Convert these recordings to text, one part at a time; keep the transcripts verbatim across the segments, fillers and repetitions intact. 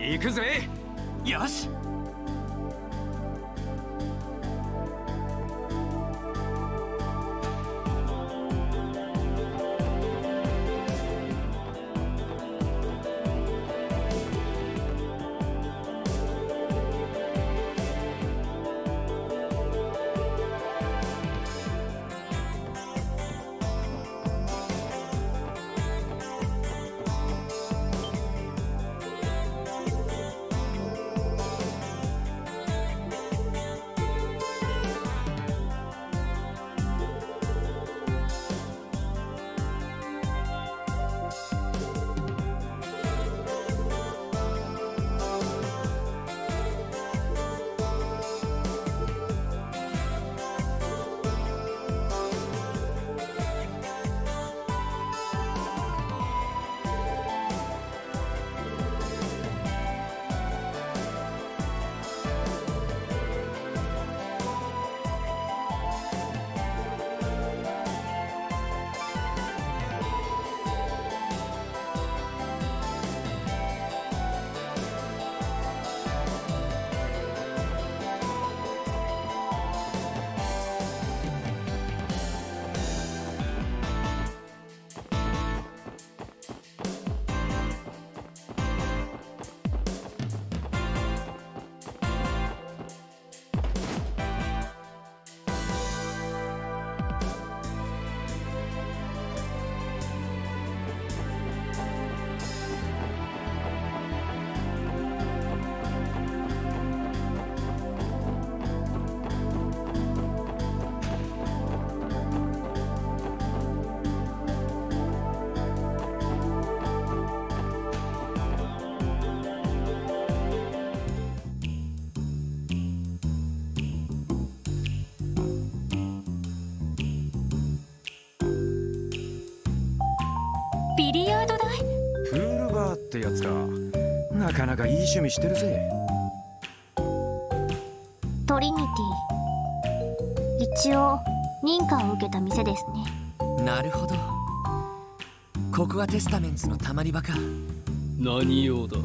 行くぜ。よし。 ビリヤード台？ プールバーってやつか。なかなかいい趣味してるぜ。 トリニティ、一応認可を受けた店ですね。 なるほど。ここがテスタメンツのたまり場か。 何用だ？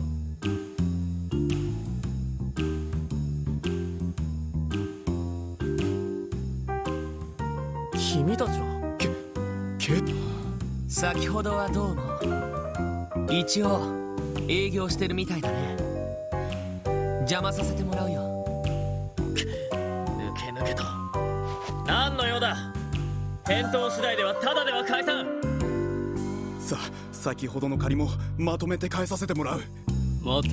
君たちはけけ先ほどはどうも。一応営業してるみたいだね。邪魔させてもらうよ。 抜け抜けと。何の用だ。返答次第ではただでは返さん。 さ先ほどの借りもまとめて返させてもらう。 待て。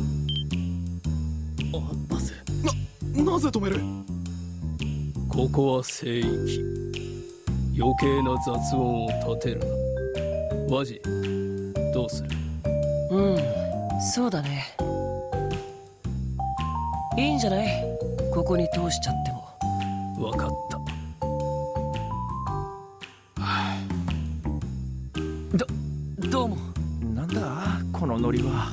あ、バス。 ななぜ止める？ ここは聖域。余計な雑音を立てるな。ワジ、どうする？ うん、そうだね。いいんじゃない？ここに通しちゃっても。 わかった。 ど、どうも。 なんだこのノリは。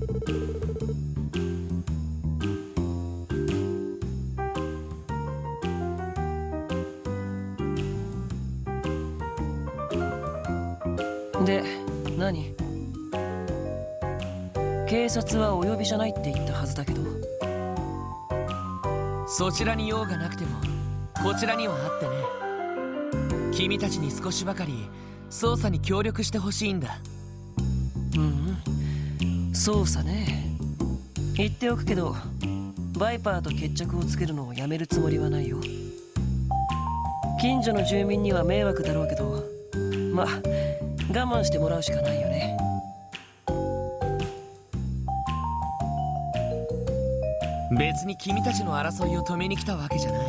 で、何？警察はお呼びじゃないって言ったはずだけど。 そちらに用がなくてもこちらにはあってね。君たちに少しばかり捜査に協力してほしいんだ。 うん、捜査ね。言っておくけど、バイパーと決着をつけるのをやめるつもりはないよ。近所の住民には迷惑だろうけど、まあ我慢してもらうしかないよね。 別に君たちの争いを止めに来たわけじゃない。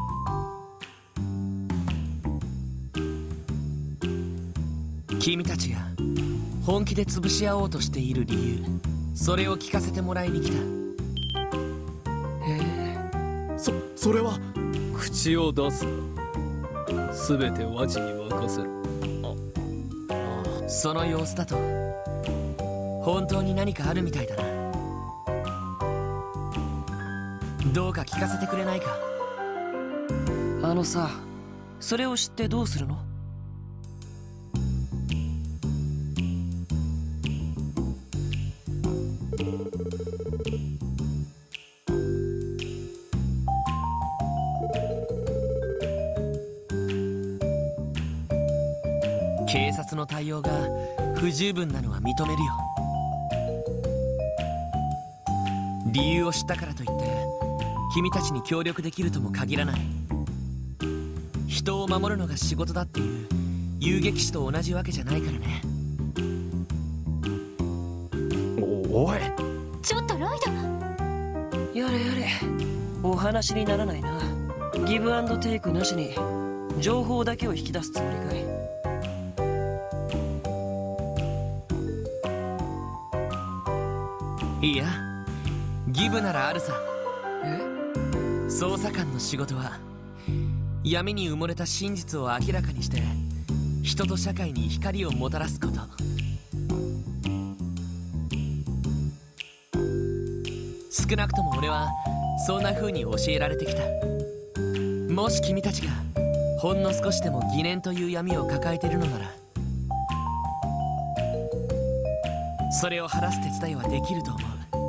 君たちが本気で潰し合おうとしている理由、それを聞かせてもらいに来た。 へえ。 そそれは口を出すな。すべてワジに任せる。 その様子だと本当に何かあるみたいだな。どうか聞かせてくれないか。 あのさ、それを知ってどうするの？ 警察の対応が不十分なのは認めるよ。理由を知ったからといって君たちに協力できるとも限らない。人を守るのが仕事だっていう遊撃士と同じわけじゃないからね。 おおい、 ちょっとロイド。 やれやれ、お話にならないな。ギブアンドテイクなしに情報だけを引き出すつもりかい。 いや、ギブならあるさ。 え？ 捜査官の仕事は闇に埋もれた真実を明らかにして人と社会に光をもたらすこと。少なくとも俺はそんな風に教えられてきた。もし君たちがほんの少しでも疑念という闇を抱えているのなら、それを晴らす手伝いはできると思う。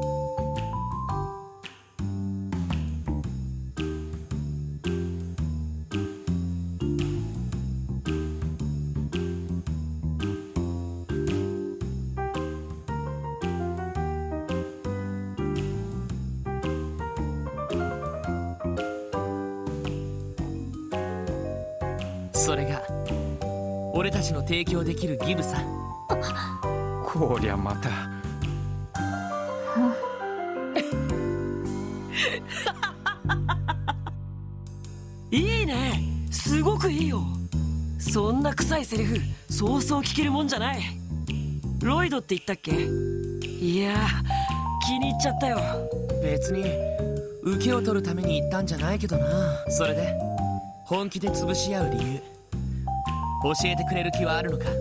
それが俺たちの提供できるギブさ。 こりゃまた。 いいね、すごくいいよ。そんな臭いセリフそうそう聞けるもんじゃない。ロイドって言ったっけ？いやー、気に入っちゃったよ。 別に受けを取るために言ったんじゃないけどな。それで本気で潰し合う理由教えてくれる気はあるのか？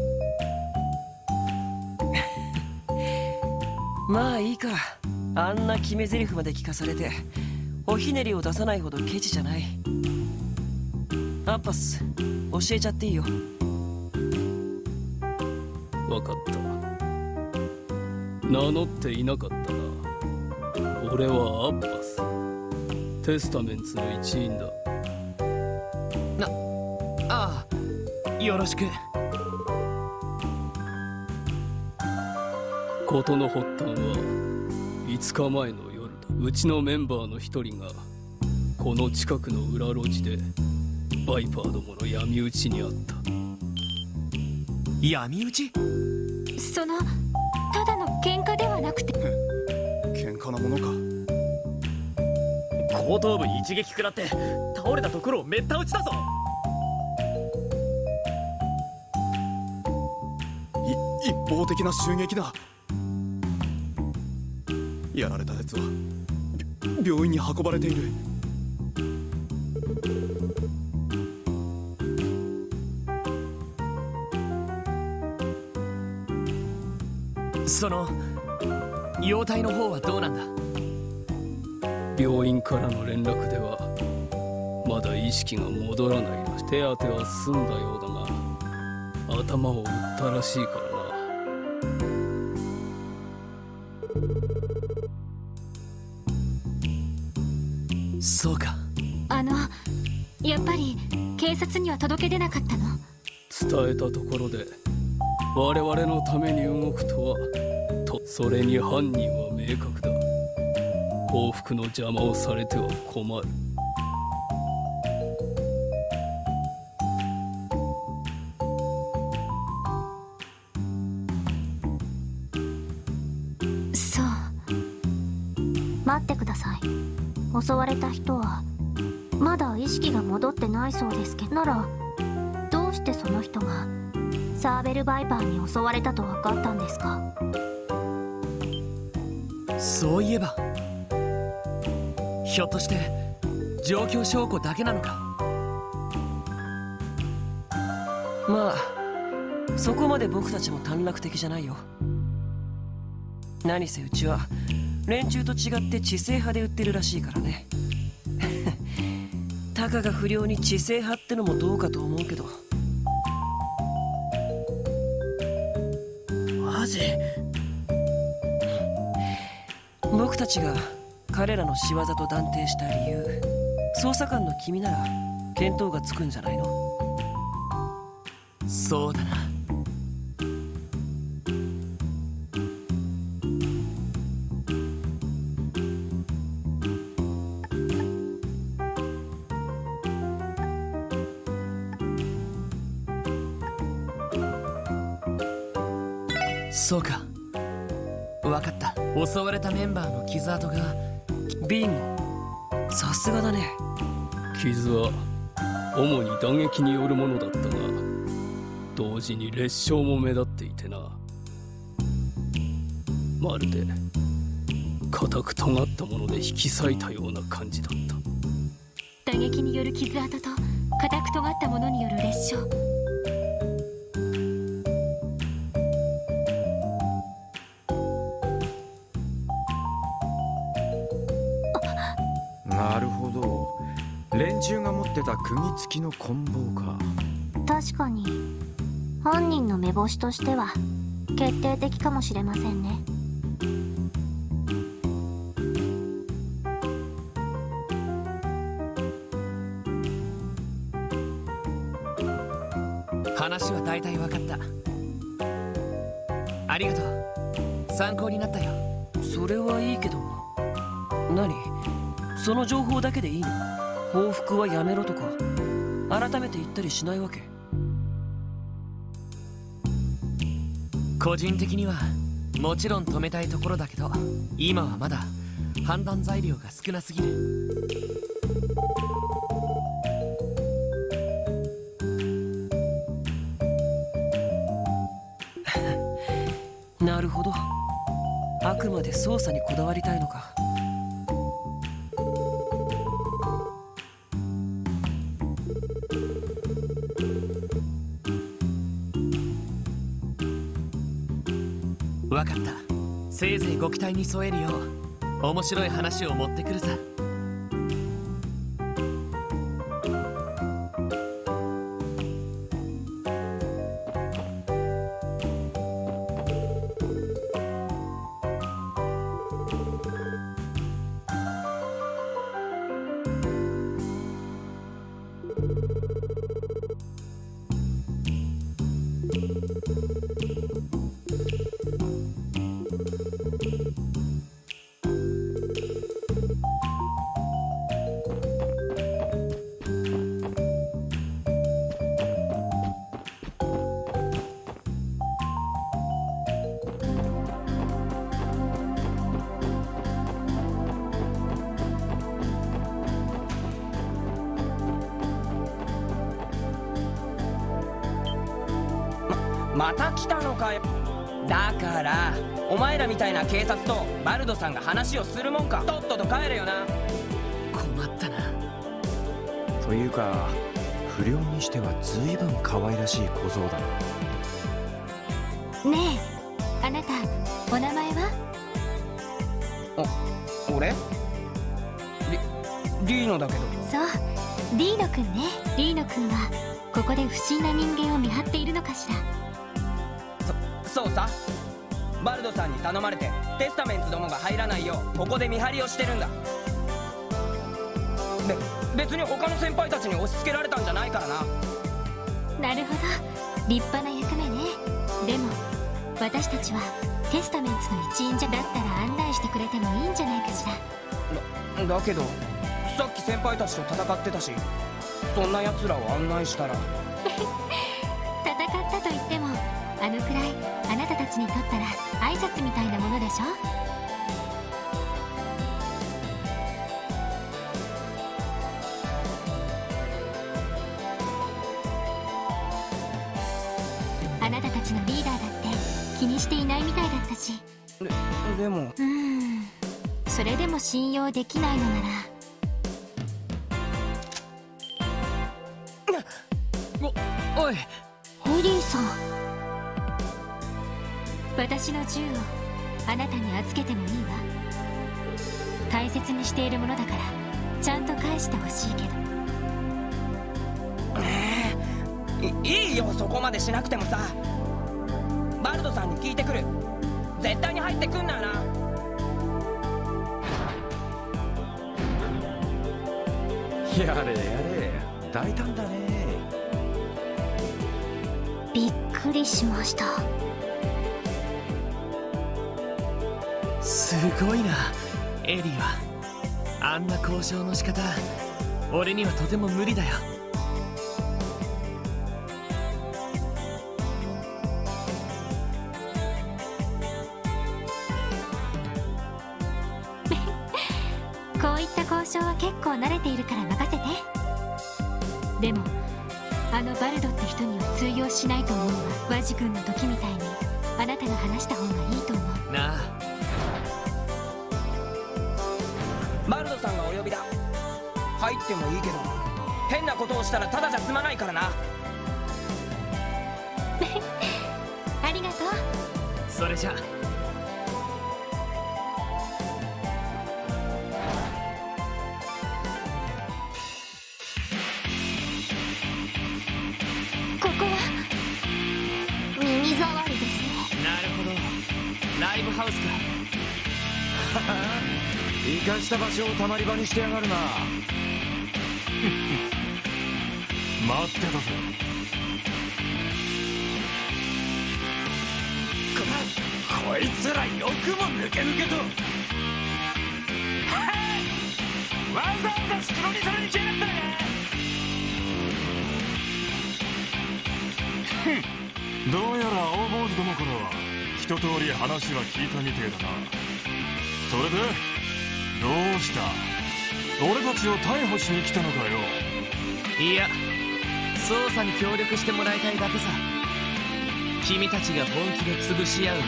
まあいいか。あんな決め台詞まで聞かされておひねりを出さないほどケチじゃない。アッパス、教えちゃっていいよ。 わかった。名乗っていなかったな。俺はアッパス、テスタメンツの一員だ。 な、ああ、よろしく。 事の発端はいつかまえの夜だ。うちのメンバーの一人がこの近くの裏路地でバイパーどもの闇討ちにあった。 闇討ち？ そのただの喧嘩ではなくて。 喧嘩なものか。 後頭部に一撃食らって倒れたところをめった打ちだぞ。 い一方的な襲撃だ。やられたやつはび病院に運ばれている。 その容体の方はどうなんだ？ 病院からの連絡ではまだ意識が戻らないらしい。手当ては済んだようだが頭を打ったらしいからな。 そうか。 あのやっぱり警察には届け出なかったの？ 伝えたところで我々のために動くとはと、それに犯人は明確だ。報復の邪魔をされては困る。 そう。待ってください。襲われた人はまだ意識が戻ってないそうですけど、ならどうしてその人がサーベルバイパーに襲われたと分かったんですか？ そういえば、ひょっとして状況証拠だけなのか？ まあそこまで僕たちも短絡的じゃないよ。何せうちは連中と違って知性派で売ってるらしいからね。たかが不良に知性派ってのもどうかと思うけど。 マジ？ 僕たちが彼らの仕業と断定した理由、捜査官の君なら見当がつくんじゃないの？ そうだな。 そうか、分かった。襲われたメンバーの傷跡が。 ビンゴ、さすがだね。 傷は主に打撃によるものだったが、同時に裂傷も目立っていてな。まるで硬く尖ったもので引き裂いたような感じだった。 打撃による傷跡と硬く尖ったものによる裂傷。 なるほど、連中が持ってた釘付きの棍棒か。 確かに犯人の目星としては決定的かもしれませんね。 話は大体分かった。ありがとう、参考になったよ。 それはいいけど、何その情報だけでいいの？報復はやめろとか改めて言ったりしないわけ？ 個人的にはもちろん止めたいところだけど、今はまだ判断材料が少なすぎる。 なるほど、あくまで捜査にこだわりたいのか。 分かった、せいぜいご期待に添えるよう面白い話を持ってくるさ。 また来たのかよ。だからお前らみたいな警察とバルドさんが話をするもんか。とっとと帰れよな。 困ったな。 というか不良にしては随分可愛らしい小僧だな。 ねえ、あなたお名前は？ お、俺？リ、リーノだけど。 そう、リーノくんね。リーノくんはここで不審な人間を見張っているのかしら。 そ、そうさ。バルドさんに頼まれてテスタメンツどもが入らないようここで見張りをしてるんだ。べ、別に他の先輩たちに押し付けられたんじゃないからな。 なるほど、立派な役目ね。でも私たちはテスタメンツの一員じゃ。だったら案内してくれてもいいんじゃないかしら。 だ、だけどさっき先輩たちと戦ってたし、そんな奴らを案内したら戦ったと言ってもあのくらいあなたたちにとったら挨拶みたいなものでしょ。あなたたちのリーダーだって気にしていないみたいだったし。 で、でもうーん、それでも信用できないのなら。 お、おい、 ホイリーさん、私の銃をあなたに預けてもいいわ。大切にしているものだからちゃんと返してほしいけど。 い, いいよ、そこまでしなくてもさ。バルドさんに聞いてくる。絶対に入ってくんなよな。 やれやれ、大胆だね。 びっくりしました。 すごいなエリーは。あんな交渉の仕方俺にはとても無理だよ。 象は結構慣れているから任せて。でもあのバルドって人には通用しないと思うわ。ワジ君の時みたいにあなたが話した方がいいと思う。 なあ、 バルドさんがお呼びだ。入ってもいいけど変なことをしたらただじゃ済まないからな。 ありがとう。 それじゃあ。 ここは耳障りですね。 なるほど、ライブハウスか。 生かした場所をたまり場にしてやがるな。 待ってたぜ。 ここいつらよくも抜け抜けと。 わざわざスクロにされに来やがったね。どうやら青坊主どもからは一通り話は聞いたみてえだな。それでどうした？俺たちを逮捕しに来たのかよ。 いや、捜査に協力してもらいたいだけさ。君たちが本気で潰し合う理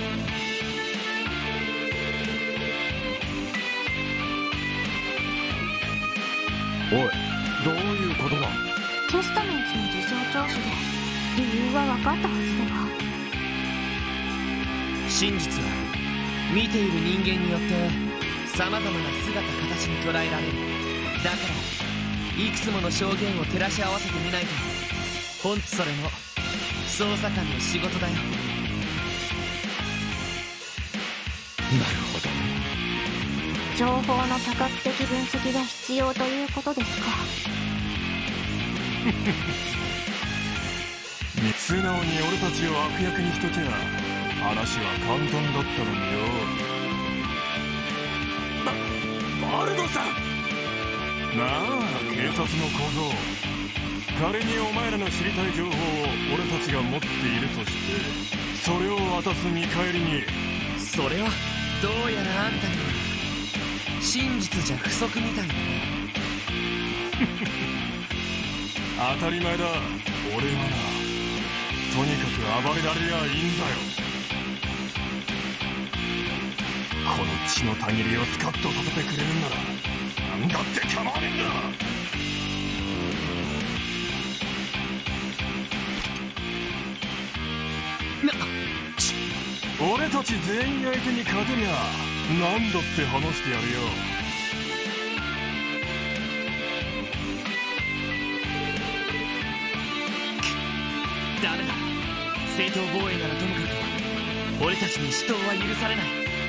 おい、どういうことだ？ テスタメンツの事情聴取で理由は分かったはずでは。 真実は見ている人間によってさまざまな姿形に捉えられる。だからいくつもの証言を照らし合わせてみないとほんそれも捜査官の仕事だよ。 なるほどね。 情報の多角的分析が必要ということですか。 素直に俺たちを悪役にしときゃ話は簡単だったのによ。 バルドさん。 なあ、警察の小僧。仮にお前らの知りたい情報を俺たちが持っているとしてそれを渡す見返りに。 それはどうやらあんたには真実じゃ不足みたいだね。 当たり前だ。俺はな、とにかく暴れられりゃいいんだよ。この血のたぎりをスカッとさせてくれるんなら何だって構わねえんだ。俺たち全員相手に勝てりゃ何だって話してやるよ。 ダメだ。正当防衛ならともかく俺たちに死闘は許されない。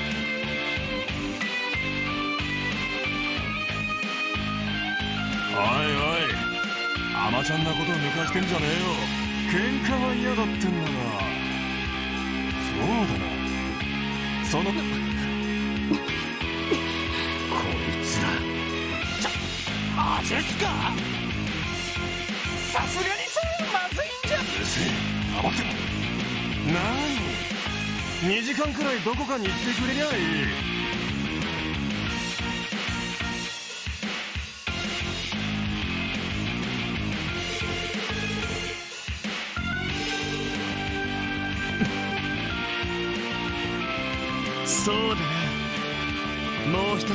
おいおい、甘ちゃんなことを抜かしてんじゃねえよ。喧嘩は嫌だってんならそうだな。そのこいつらちょマジっすか。さすがにそれまずいんじゃ。うるせえ、黙ってろ。なににじかんくらいどこかに行ってくれりゃいい。 そうだな。もう一つ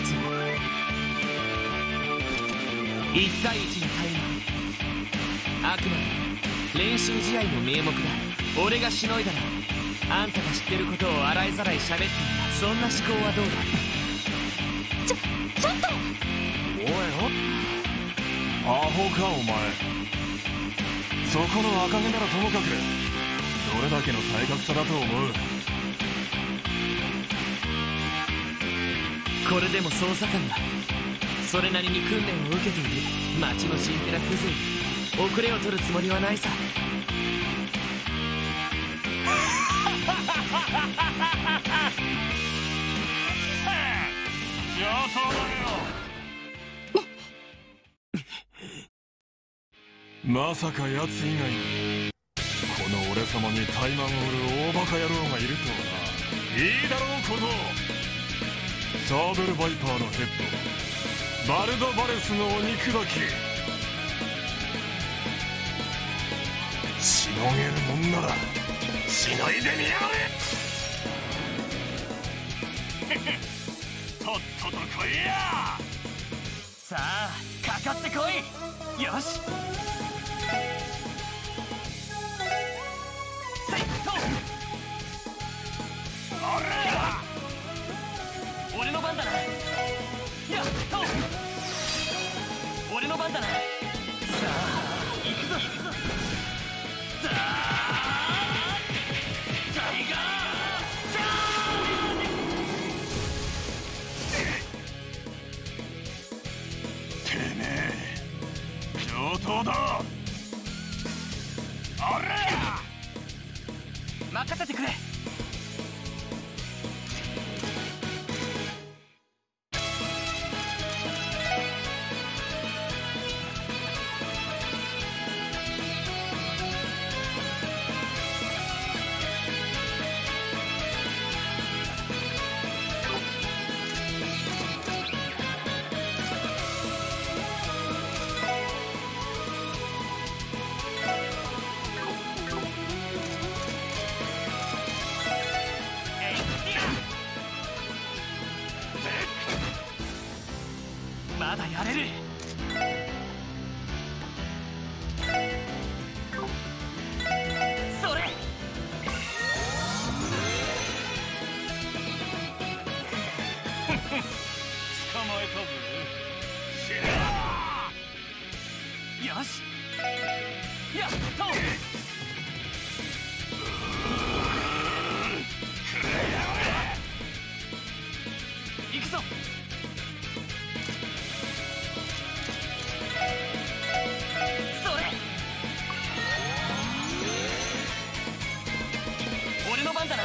いち対いちのタイマー。あくまで練習試合の名目だ。俺がしのいだらあんたが知ってることを洗いざらい喋っていた。そんな思考はどうだ。 ちょちょっと。 おいおアホかお前。そこの赤毛ならともかくどれだけの体格差だと思う。 これでも捜査官だ。それなりに訓練を受けている。町のチンピラクズに遅れを取るつもりはないさ。 まさか奴以外にこの俺様に怠慢を売る大バカ野郎がいるとはな。いいだろう小僧。サーベルバイパーのヘッドバルドバレスのお肉だけしのげるもんならしのいでみやがれとっとと来いや。 さあかかってこい。よしせいとおら俺の番だな。やっと俺の番だな。さあ行くぞ行くぞ。さあタイガーチャージ。 てめえ上等だ。おら任せてくれ。まだやれる。それ捕まえたぜ。 よしやっと行くぞ。それ俺の番だな。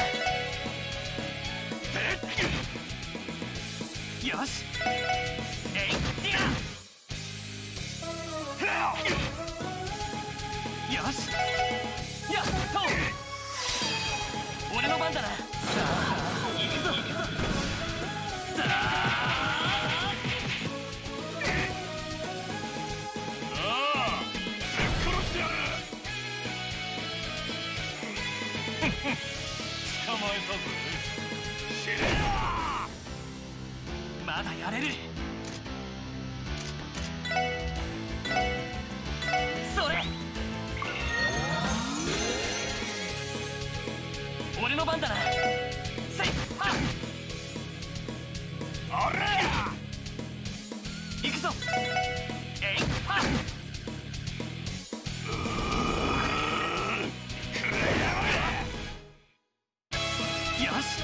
よしえいっよしやっと俺の番だな。さあ行くぞ行くぞ。さあああぶっ殺してやる。捕まえたぜ。死ねまだやれる。それ俺の番だな。せいはっおら行くぞえいはっよし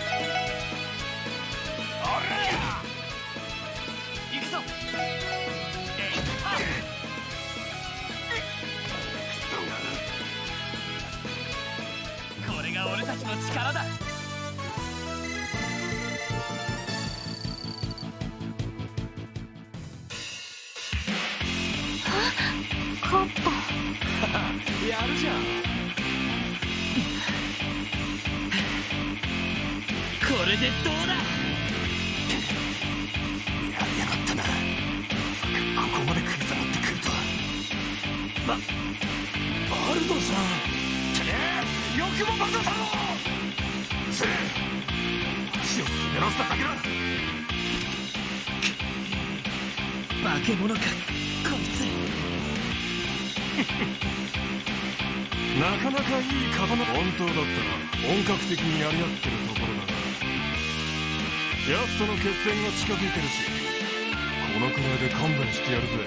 おら行くぞえいはっこれが俺たちの力だ。 勝った。 やるじゃん。これでどうだ。 やりやがったな。ここまで食い下がってくるとは。ババルドさん。てめえよくもバルドさんをせえ足を滑らせただけだ。 化け物かこいつ。 なかなかいい刀。本当だったら本格的にやり合ってるところだが、奴との決戦が近づいてるし、このくらいで勘弁してやるぜ。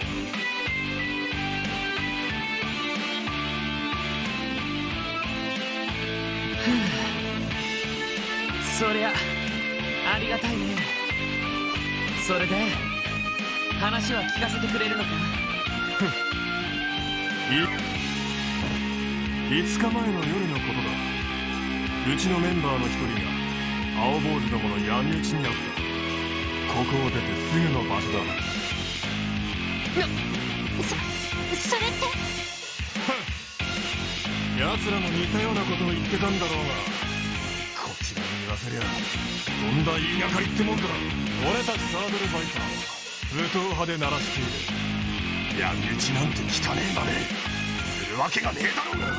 そりゃありがたいね。それで話は聞かせてくれるのか。 いつかまえの夜のことだ。うちのメンバーの一人が青坊主どもの闇討ちにあった。ここを出てすぐの場所だ。 そそれって奴らも似たようなことを言ってたんだろうが、こちらに言わせりゃとんだ言いがかりってもんだ。俺たちサードルファイターは武闘派で鳴らしている。闇討ちなんて汚え真似するわけがねえだろうが。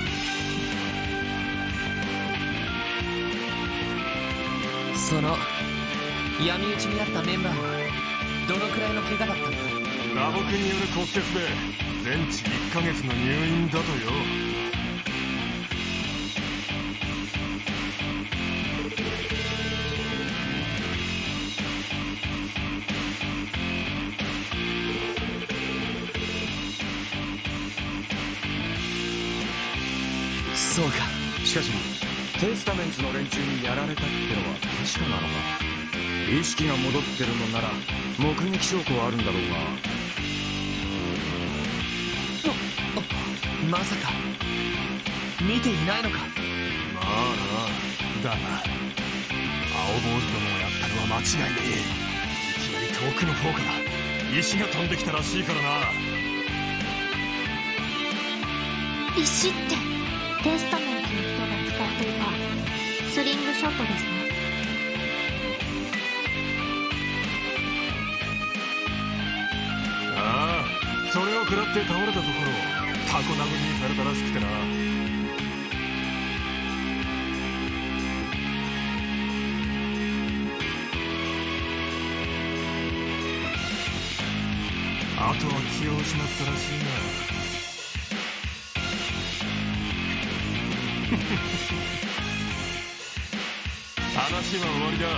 その闇討ちにあったメンバーはどのくらいの怪我だったんだ？ 打撲による骨折で全治いっかげつの入院だとよ。 そうか。 しかしテスタメンツの連中にやられたってのは確かなのか。意識が戻ってるのなら目撃証拠はあるんだろうが。 まさか見ていないのか。 まあな。だが青坊主どもがやったのは間違いねえ。いきなり遠くの方から石が飛んできたらしいからな。 石ってテスタメンツの人が使っていたスリングショットですね。 ああ、それを食らって倒れたところをタコ殴りにされたらしくてな。あとは気を失ったらしいな。話は終わりだ。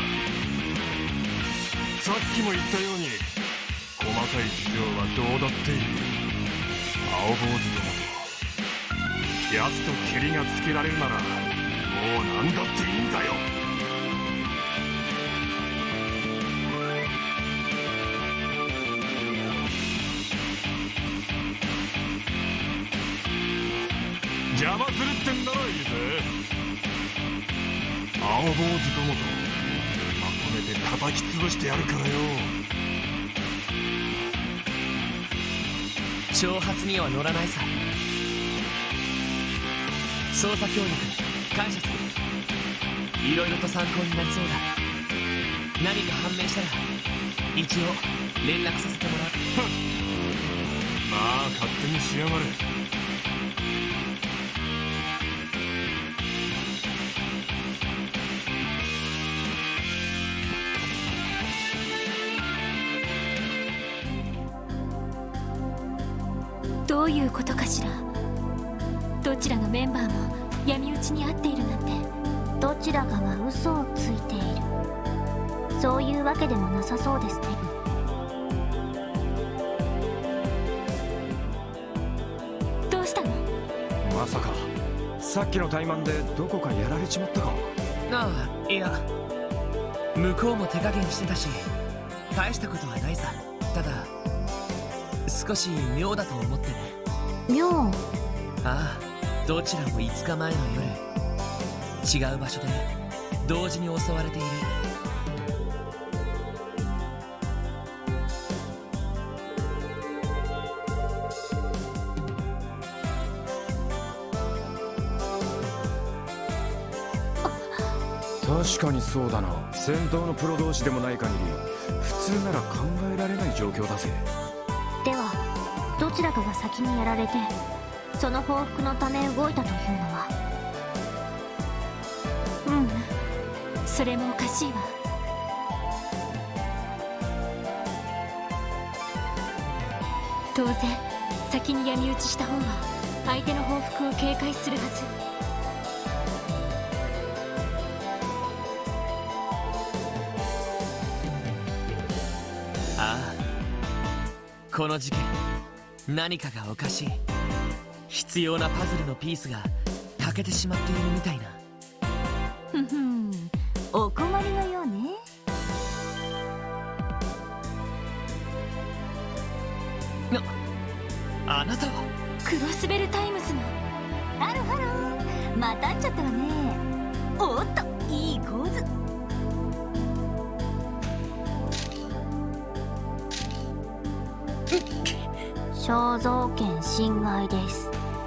さっきも言ったように細かい事情はどうだっていい。青坊主どもと奴と蹴りがつけられるならもう何だっていいんだよ。邪魔するってんならいいぜ。青坊主どもとまとめて叩き潰してやるからよ。 挑発には乗らないさ。捜査協力感謝する。いろいろと参考になりそうだ。何か判明したら一応連絡させてもらう。 まあ勝手にしやがれ。 どういうことかしら。どちらのメンバーも闇討ちに遭っているなんて。どちらかが嘘をついている、そういうわけでもなさそうですね。どうしたの？ まさかさっきの怠慢でどこかやられちまったか？ ああ、いや向こうも手加減してたし大したことはないさ。ただ少し妙だと思ってね。 妙？ ああ、どちらもいつかまえの夜違う場所で同時に襲われている。 確かにそうだな。戦闘のプロ同士でもない限り普通なら考えられない状況だぜ。 ではどちらかが先にやられてその報復のため動いたというのは。うん、それもおかしいわ。当然先に闇討ちした方が相手の報復を警戒するはず。 ああ、この事件何かがおかしい。必要なパズルのピースが欠けてしまっているみたいな。 ふふん、お困りのようね。 な、あなたはクロスベルタイムズの。ハロハロー、また会っちゃったわね。おっと、いい構図。肖像権侵害です。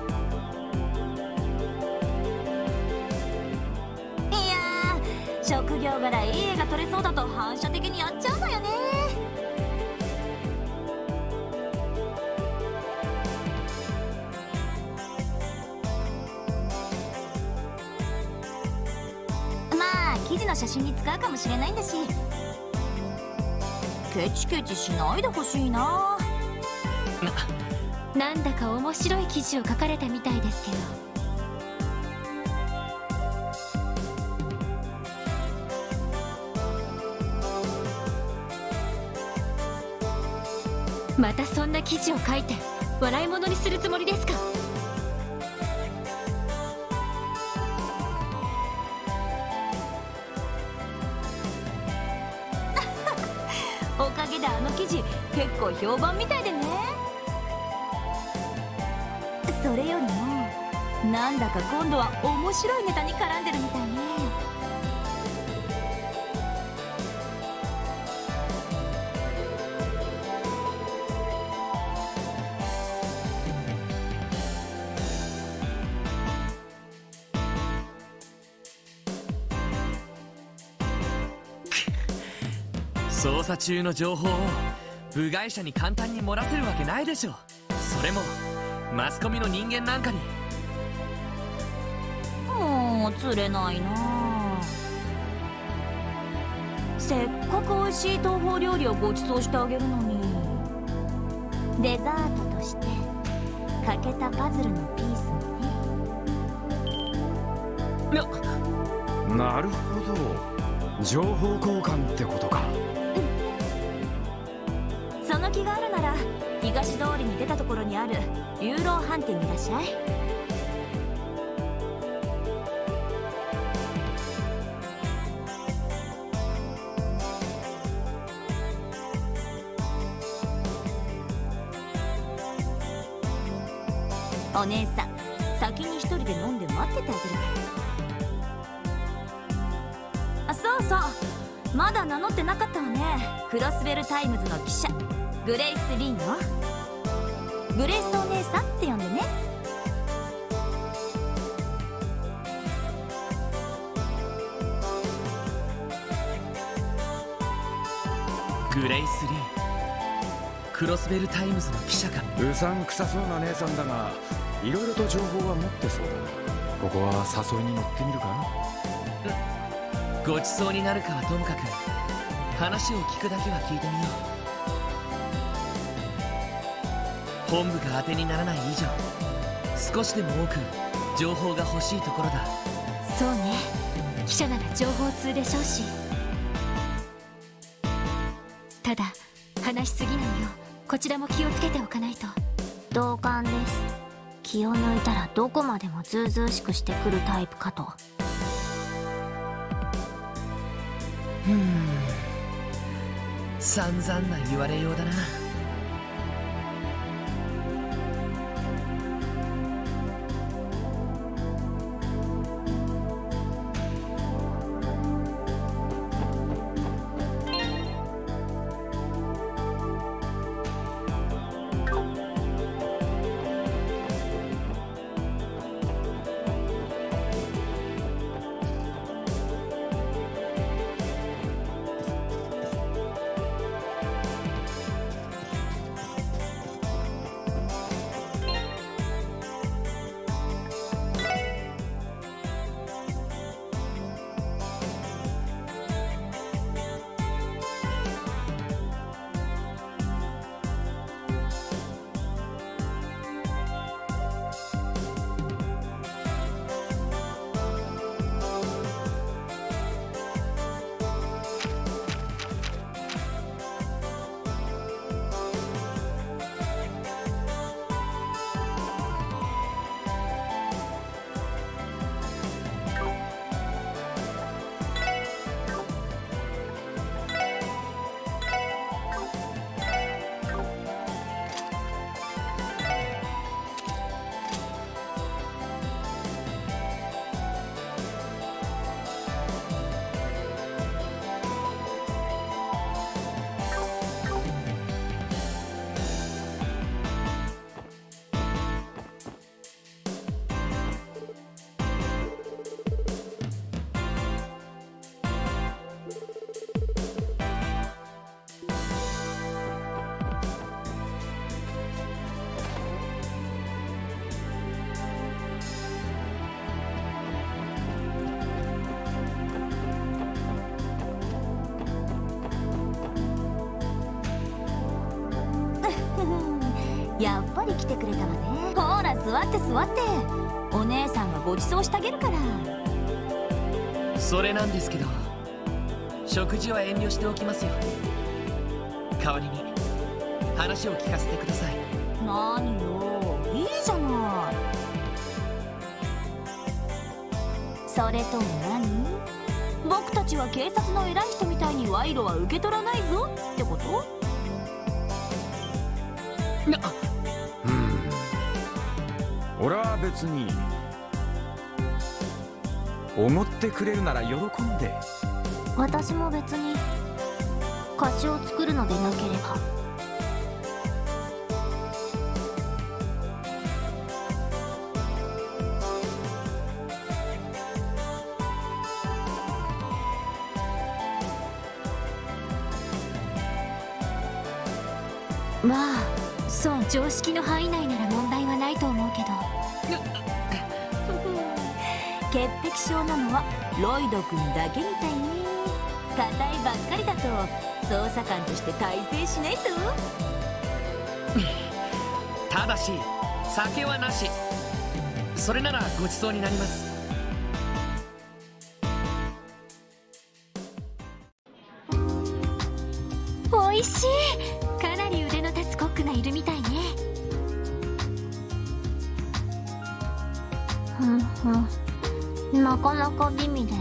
いやー、職業柄いい絵が撮れそうだと反射的にやっちゃうのよね。 記事の写真に使うかもしれないんだし。ケチケチしないでほしいな。な、なんだか面白い記事を書かれたみたいですけど。またそんな記事を書いて笑い物にするつもりですか？おかげであの記事結構評判みたいでね。それよりもなんだか今度は面白いネタに絡んでるみたいね。 捜査中の情報を部外者に簡単に漏らせるわけないでしょ。それもマスコミの人間なんかに。 もう釣れないな。せっかく美味しい東宝料理をご馳走してあげるのに、デザートとして欠けたパズルのピースもね。 なるほど、情報交換ってことか。 その気があるなら東通りに出たところにあるユーロー飯店にいらっしゃい。お姉さん、先に一人で飲んで待っててあげるから。あ、そうそう、まだ名乗ってなかったわね。クロスベルタイムズの記者グレイス・リーよ。グレイスお姉さんって呼んでね。 グレイス・リー、クロスベルタイムズの記者か。 うさんくさそうな姉さんだが、いろいろと情報は持ってそうだ。ここは誘いに乗ってみるか。 ごちそうになるかはともかく、話を聞くだけは聞いてみよう。本部が当てにならない以上、少しでも多く情報が欲しいところだ。 そうね、記者なら情報通でしょうし。ただ話しすぎないようこちらも気をつけておかないと。同感です。気を抜いたらどこまでもずうずうしくしてくるタイプかと。 うーん、散々な言われようだな。 やっぱり来てくれたわね。ほら座って座って、お姉さんがごちそうしてあげるから。 それなんですけど、食事は遠慮しておきますよ。代わりに話を聞かせてください。 何よ、いいじゃない。それとも何？僕たちは警察の偉い人みたいに賄賂は受け取らないぞってこと？ なうん、俺は別におごってくれるなら喜んで。 私も別に貸しを作るのでなければ。まあそう常識の範囲内なら問題はないと思うけど。 潔癖症なのはロイド君だけみたいね。硬いばっかりだと捜査官として大成しないぞ。 ただし酒はなし。それならごちそうになります。 おいしい。かなり腕の立つコックがいるみたいね。ふんふん、なかなか美味です。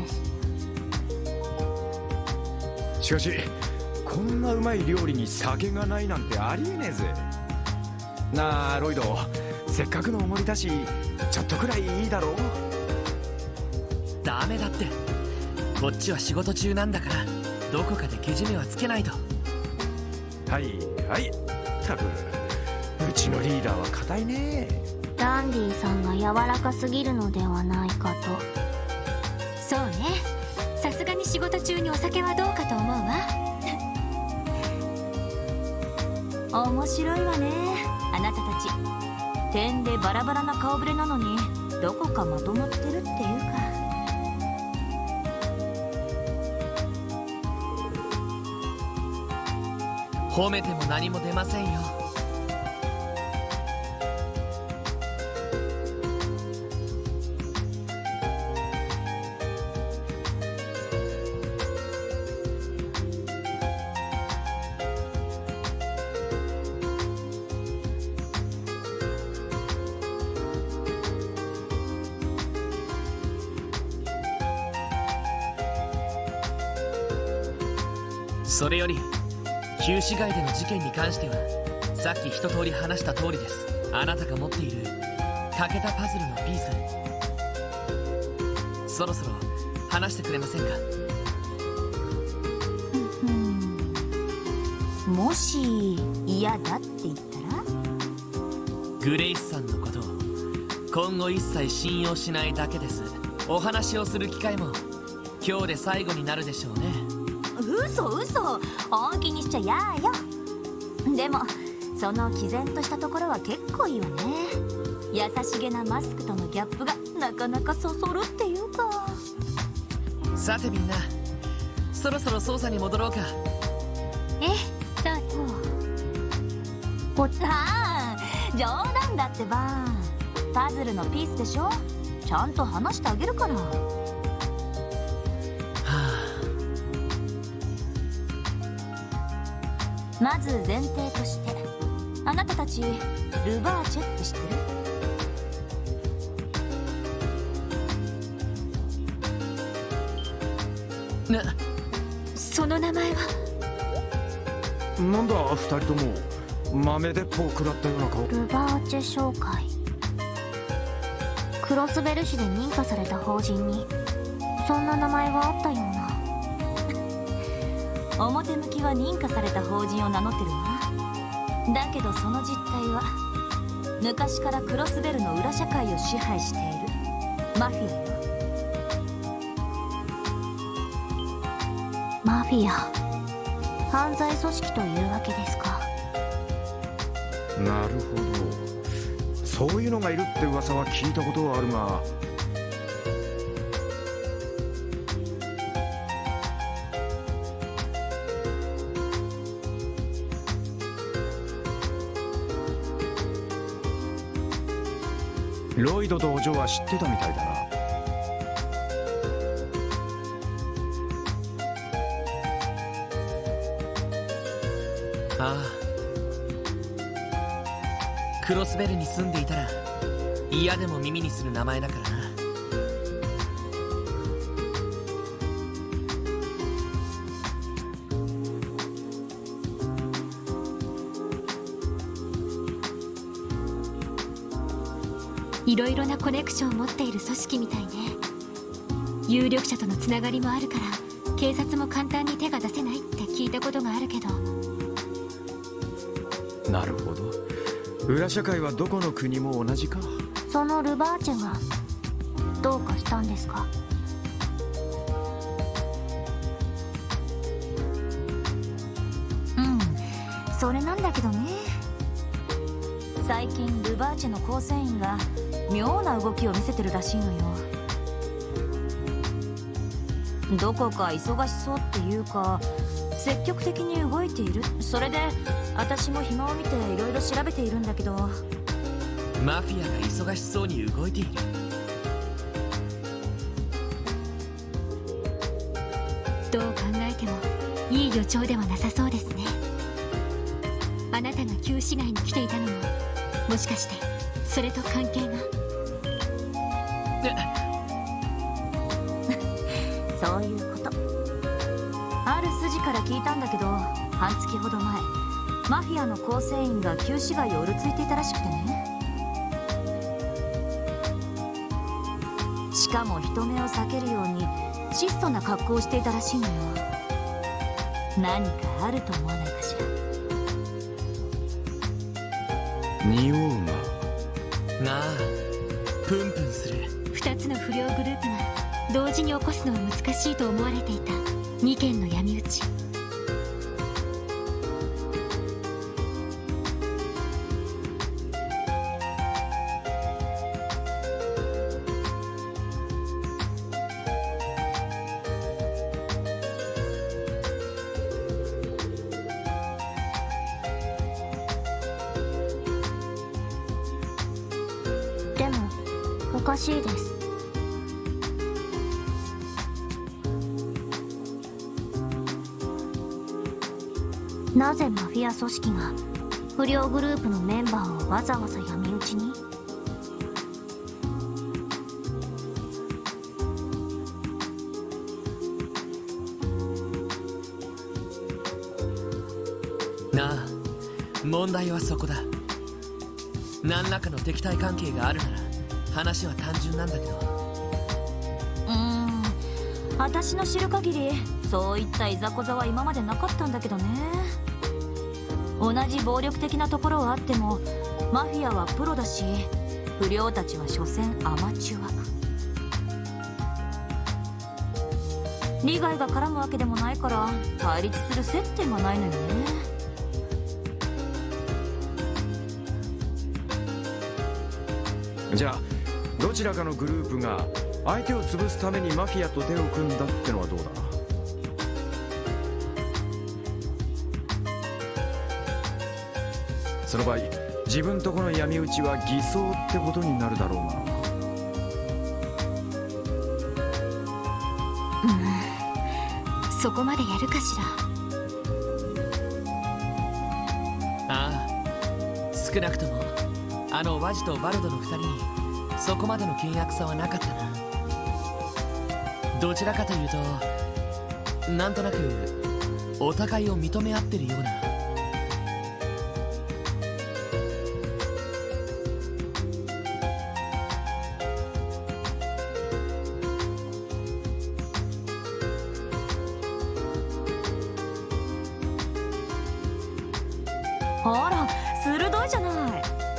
しかしこんなうまい料理に酒がないなんてありえねえぜ。なあロイド、せっかくのおごりだしちょっとくらいいいだろう。 ダメだって、こっちは仕事中なんだからどこかでけじめはつけないと。 はいはい、たくうちのリーダーは固いね。 ダンディさんが柔らかすぎるのではないかと。そうね、さすがに仕事中にお酒はどうかと思うわ。 面白いわね、あなたたち。点でバラバラな顔ぶれなのにどこかまとまってるっていうか。 褒めても何も出ませんよ。それより旧市街での事件に関してはさっき一通り話した通りです。あなたが持っている欠けたパズルのピース、そろそろ話してくれませんか？ もし嫌だって言ったら？ グレイスさんのことを今後一切信用しないだけです。お話をする機会も今日で最後になるでしょうね。 嘘嘘、本気にしちゃやーよ。でもその毅然としたところは結構いいわね。優しげなマスクとのギャップがなかなかそそるっていうか。 さてみんな、そろそろ捜査に戻ろうか。 ええ、そうそう。ああ、冗談だってば。パズルのピースでしょ、ちゃんと話してあげるから。まず前提として、あなたたちルバーチェって知ってる？な、 その名前は？ なんだ二人とも豆鉄砲食らったような顔。 ルバーチェ商会、クロスベル市で認可された法人にそんな名前があったような。 表向きは認可された法人を名乗ってるわ。だけどその実態は昔からクロスベルの裏社会を支配しているマフィアよ。 マフィア、犯罪組織というわけですか。 なるほど、そういうのがいるって噂は聞いたことはあるが、 ロイドとお嬢は知ってたみたいだな。 ああ、クロスベルに住んでいたら嫌でも耳にする名前だからな。 いろいろなコネクションを持っている組織みたいね。有力者とのつながりもあるから警察も簡単に手が出せないって聞いたことがあるけど。 なるほど、裏社会はどこの国も同じか。 そのルバーチェがどうかしたんですか？ うん、それなんだけどね。最近ルバーチェの構成員が妙な動きを見せてるらしいのよ。どこか忙しそうっていうか積極的に動いている。それで私も暇を見ていろいろ調べているんだけど、 マフィアが忙しそうに動いている。 どう考えてもいい予兆ではなさそうですね。あなたが旧市街に来ていたのももしかしてそれと関係が？ そういうこと。ある筋から聞いたんだけど、半月ほど前マフィアの構成員が旧市街をうろついていたらしくてね。しかも人目を避けるように質素な格好をしていたらしいのよ。何かあると思わないかしら。 匂うな。なあ、プンプンする。 二つの不良グループが同時に起こすのは難しいと思われていたにけんの闇討ち。でもおかしいです。なぜマフィア組織が不良グループのメンバーをわざわざ闇討ちに？ なあ、問題はそこだ。何らかの敵対関係があるなら話は単純なんだけど。 うーん、私の知る限りそういったいざこざは今までなかったんだけどね。同じ暴力的なところはあってもマフィアはプロだし、不良たちは所詮アマチュア。利害が絡むわけでもないから対立する接点がないのよね。 じゃあどちらかのグループが相手を潰すためにマフィアと手を組んだってのはどうだ？その場合自分とこの闇討ちは偽装ってことになるだろうな。 うん、そこまでやるかしら。 ああ、少なくともあのワジとバルドの二人にそこまでの険悪さはなかったな。どちらかというとなんとなくお互いを認め合ってるような。 ほら鋭いじゃない。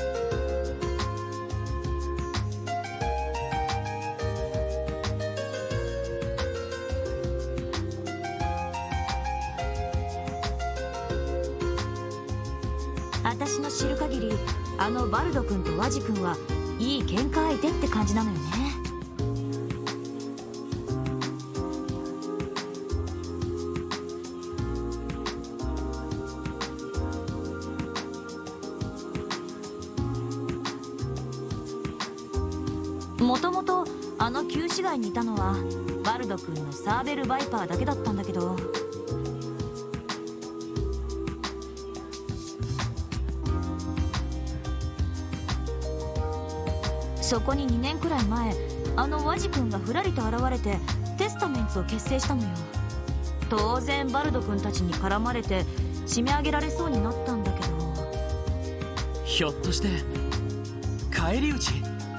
私の知る限りあのバルド君とワジ君はいい喧嘩相手って感じなのよね。 もともとあの旧市街にいたのはバルド君のサーベルバイパーだけだったんだけど、そこににねんくらい前、あのワジ君がふらりと現れてテスタメンツを結成したのよ。当然バルド君たちに絡まれて締め上げられそうになったんだけど。 ひょっとして返り討ち？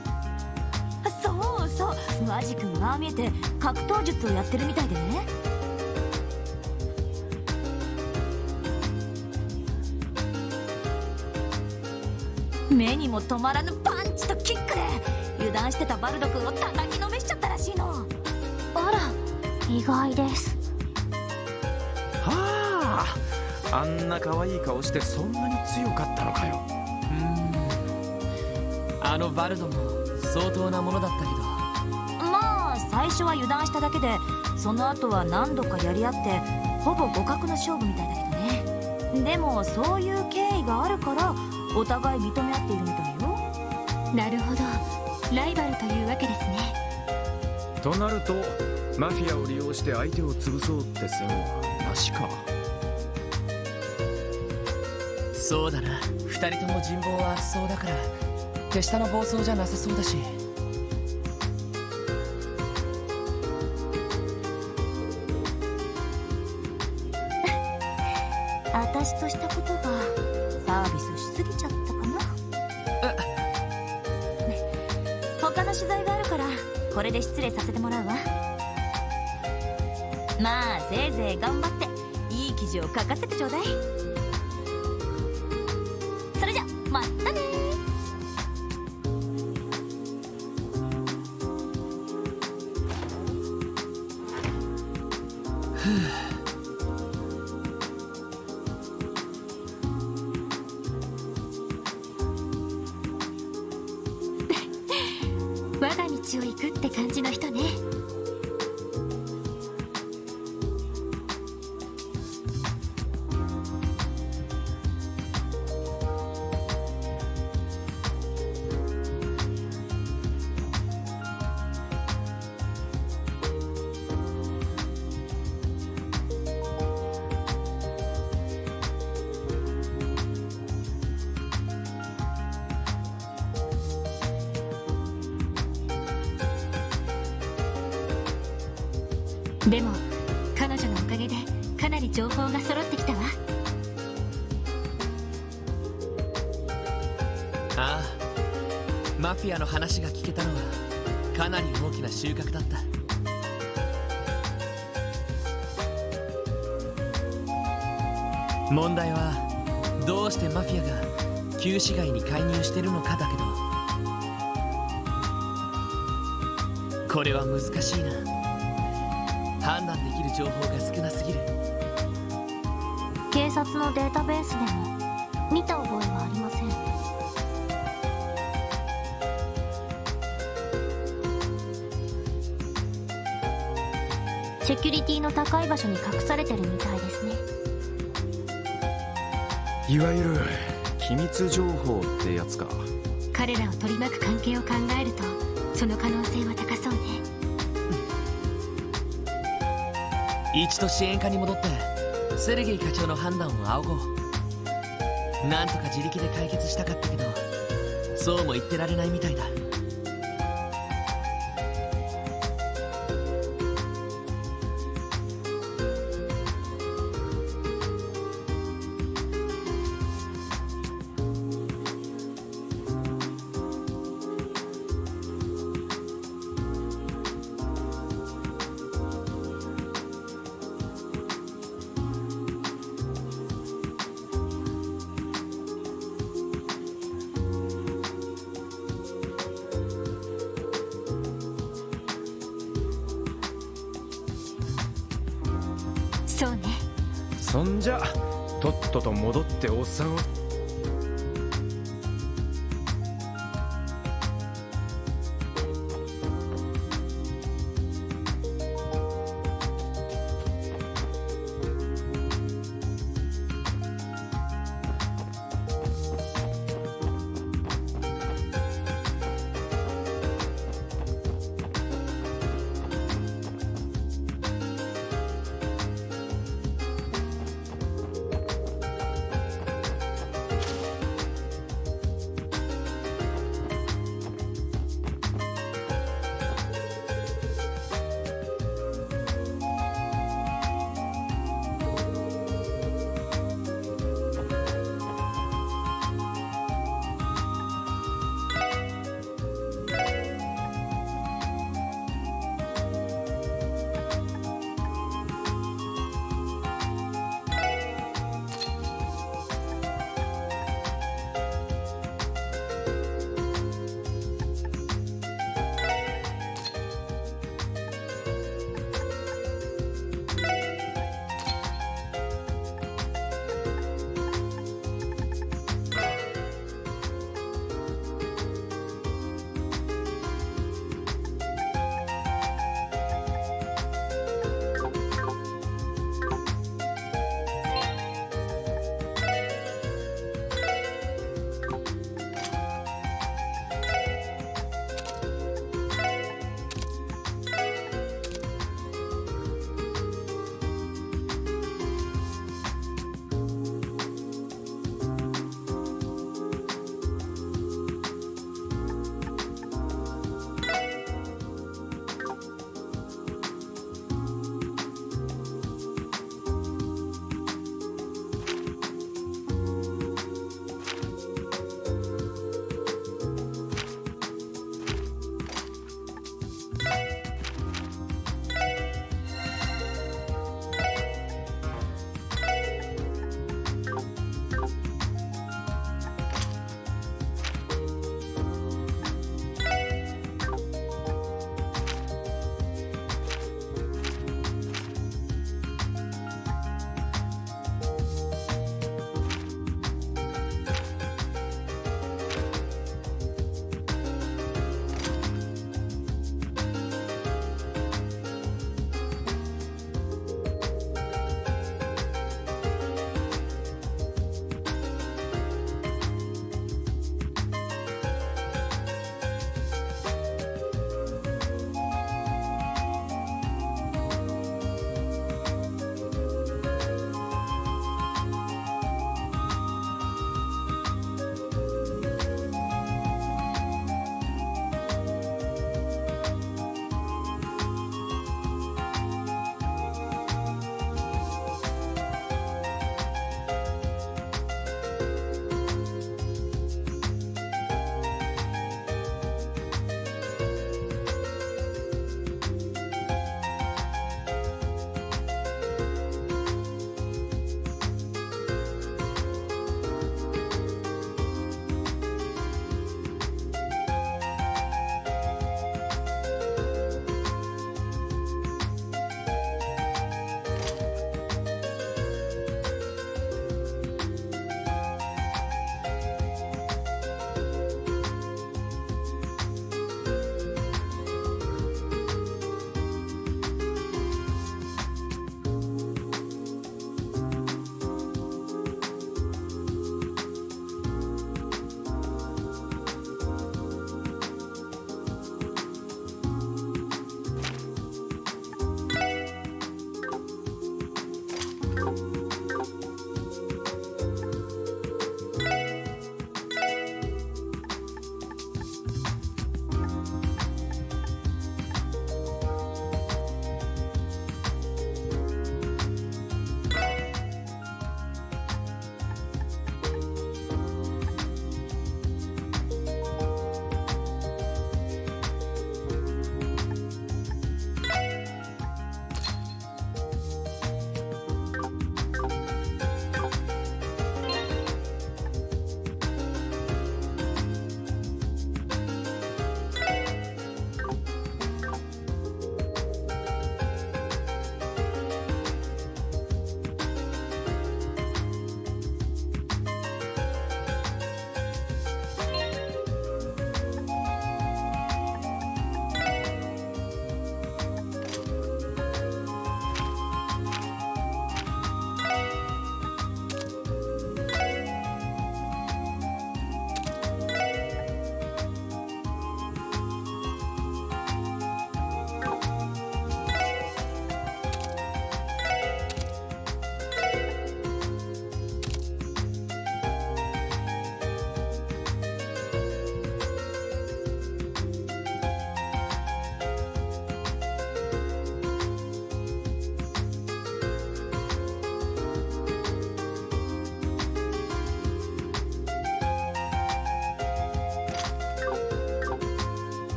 そうそう、ワジ君がああ見えて格闘術をやってるみたいでね。目にも止まらぬパンチとキックで油断してたバルド君を叩きのめしちゃったらしいの。 あら、意外です。 はあ、あんな可愛い顔してそんなに強かったのかよ。 うーん、あのバルドも相当なものだったけど。 まあ最初は油断しただけで、その後は何度かやり合ってほぼ互角の勝負みたいだけどね。でもそういう経緯があるからお互い認め合っているみたいよ。 なるほど、ライバルというわけですね。 となるとマフィアを利用して相手を潰そうって線はなしか。 そうだな、二人とも人望は厚そうだから手下の暴走じゃなさそうだし。 私としたことがサービスしすぎちゃったかな。他の取材があるからこれで失礼させてもらうわ。まあせいぜい頑張っていい記事を書かせてちょうだい。それじゃまたね。 ふう、 我が道を行くって感じの人ね。でも彼女のおかげでかなり情報が揃ってきたわ。 ああ、マフィアの話が聞けたのはかなり大きな収穫だった。問題はどうしてマフィアが旧市街に介入してるのかだけど、これは難しいな。判断できる情報が少なすぎる。 警察のデータベースでも見た覚えはありません。セキュリティの高い場所に隠されてるみたいですね。 いわゆる機密情報ってやつか。 彼らを取り巻く関係を考えるとその可能性は高そうね。 一度支援課に戻ってセルゲイ課長の判断を仰ごう。なんとか自力で解決したかったけどそうも言ってられないみたいだ。 そうね。 そんじゃとっとと戻っておっさんを。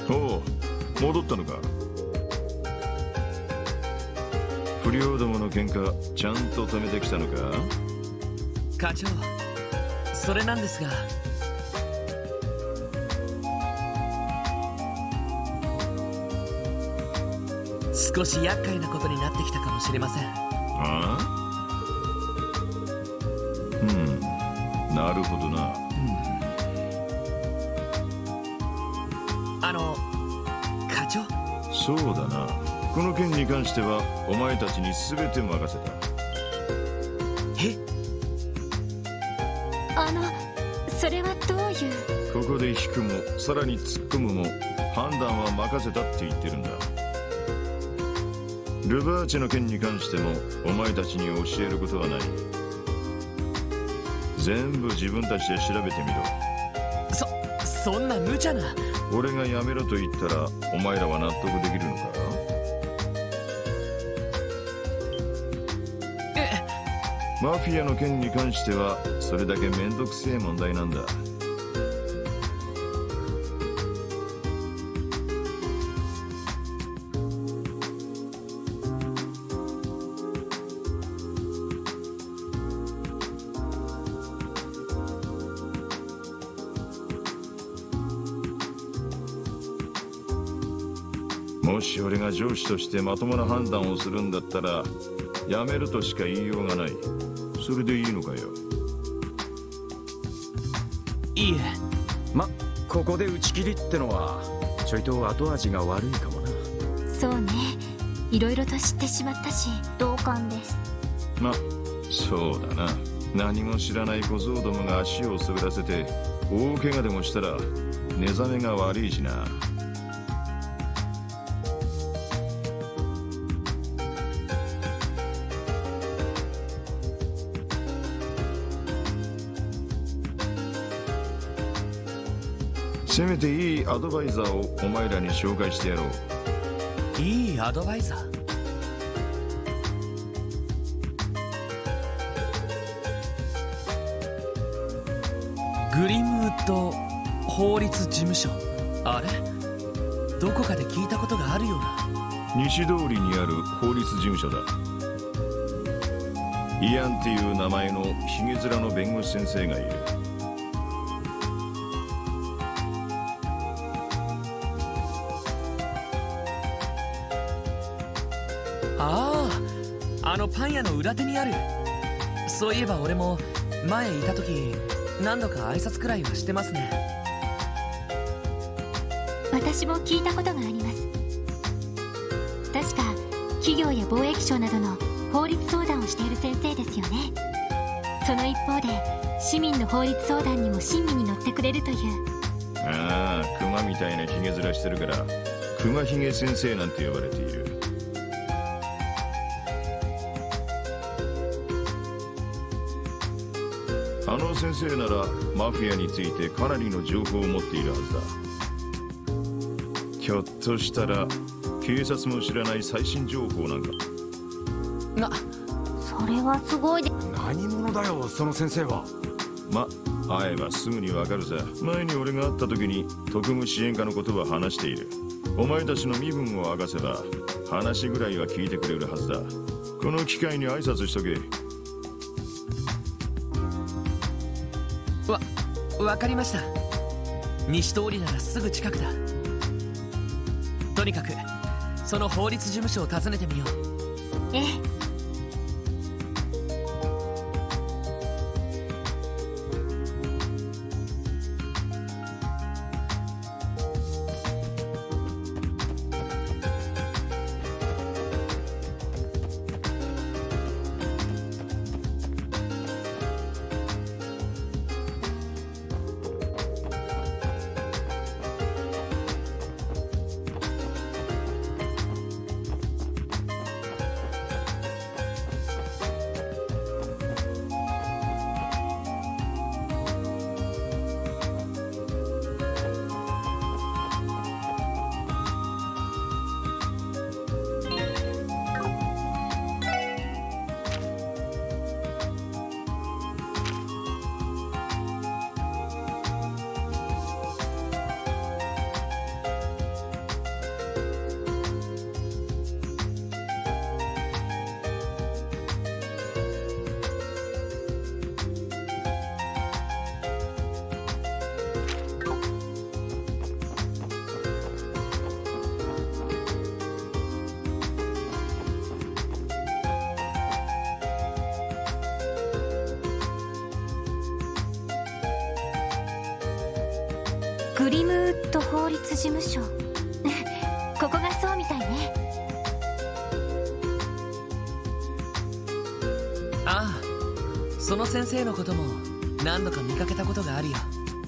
おう、戻ったのか。不良どもの喧嘩ちゃんと止めてきたのか。 課長、それなんですが、少し厄介なことになってきたかもしれません。 ああ、うん、なるほどな。 うん、あの課長、 そうだな。この件に関してはお前たちに全て任せた。 え？ あのそれはどういう。 ここで引くもさらに突っ込むも判断は任せたって言ってるんだ。ルバーチェの件に関してもお前たちに教えることはない。全部自分たちで調べてみろ。 そそんな無茶な。 俺がやめろと言ったらお前らは納得できるのか。 えマフィアの件に関してはそれだけめんどくせえ問題なんだ。もし俺が上司としてまともな判断をするんだったらやめるとしか言いようがない。それでいいのかよ。 いいえ。 ま、ここで打ち切りってのはちょいと後味が悪いかもな。 そうね、いろいろと知ってしまったし同感です。 ま、そうだな。何も知らない小僧どもが足を滑らせて大怪我でもしたら寝覚めが悪いしな。せめていいアドバイザーをお前らに紹介してやろう。 いいアドバイザー？グリムウッド法律事務所、あれどこかで聞いたことがあるような。 西通りにある法律事務所だ。イアンっていう名前のヒゲ面の弁護士先生がいる。 ああ、あのパン屋の裏手にある。そういえば俺も前いた時何度か挨拶くらいはしてますね。 私も聞いたことがあります。確か企業や貿易省などの法律相談をしている先生ですよね。その一方で市民の法律相談にも親身に乗ってくれるという。 ああ、クマみたいなヒゲ面してるからクマヒゲ先生なんて呼ばれている。あの先生ならマフィアについてかなりの情報を持っているはずだ。ひょっとしたら警察も知らない最新情報なんか。 な、 それはすごいで。 何者だよその先生は。 ま、会えばすぐにわかるさ。前に俺が会った時に特務支援課のことは話している。お前たちの身分を明かせば話ぐらいは聞いてくれるはずだ。この機会に挨拶しとけ。 わ、わかりました。西通りならすぐ近くだ。とにかくその法律事務所を訪ねてみよう。 ええ。 グリムウッド法律事務所ここがそうみたいね。 ああ、その先生のことも何度か見かけたことがあるよ。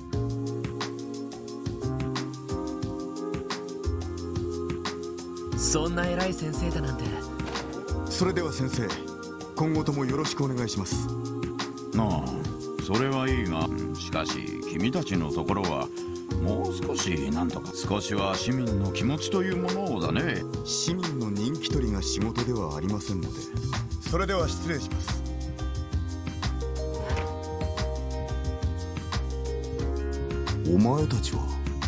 そんな偉い先生だなんて。 それでは先生、今後ともよろしくお願いします。 ああ、それはいいが、しかし君たちのところはもう少しなんとか、少しは市民の気持ちというものをだね。 市民の人気取りが仕事ではありませんので。それでは失礼します。お前たちは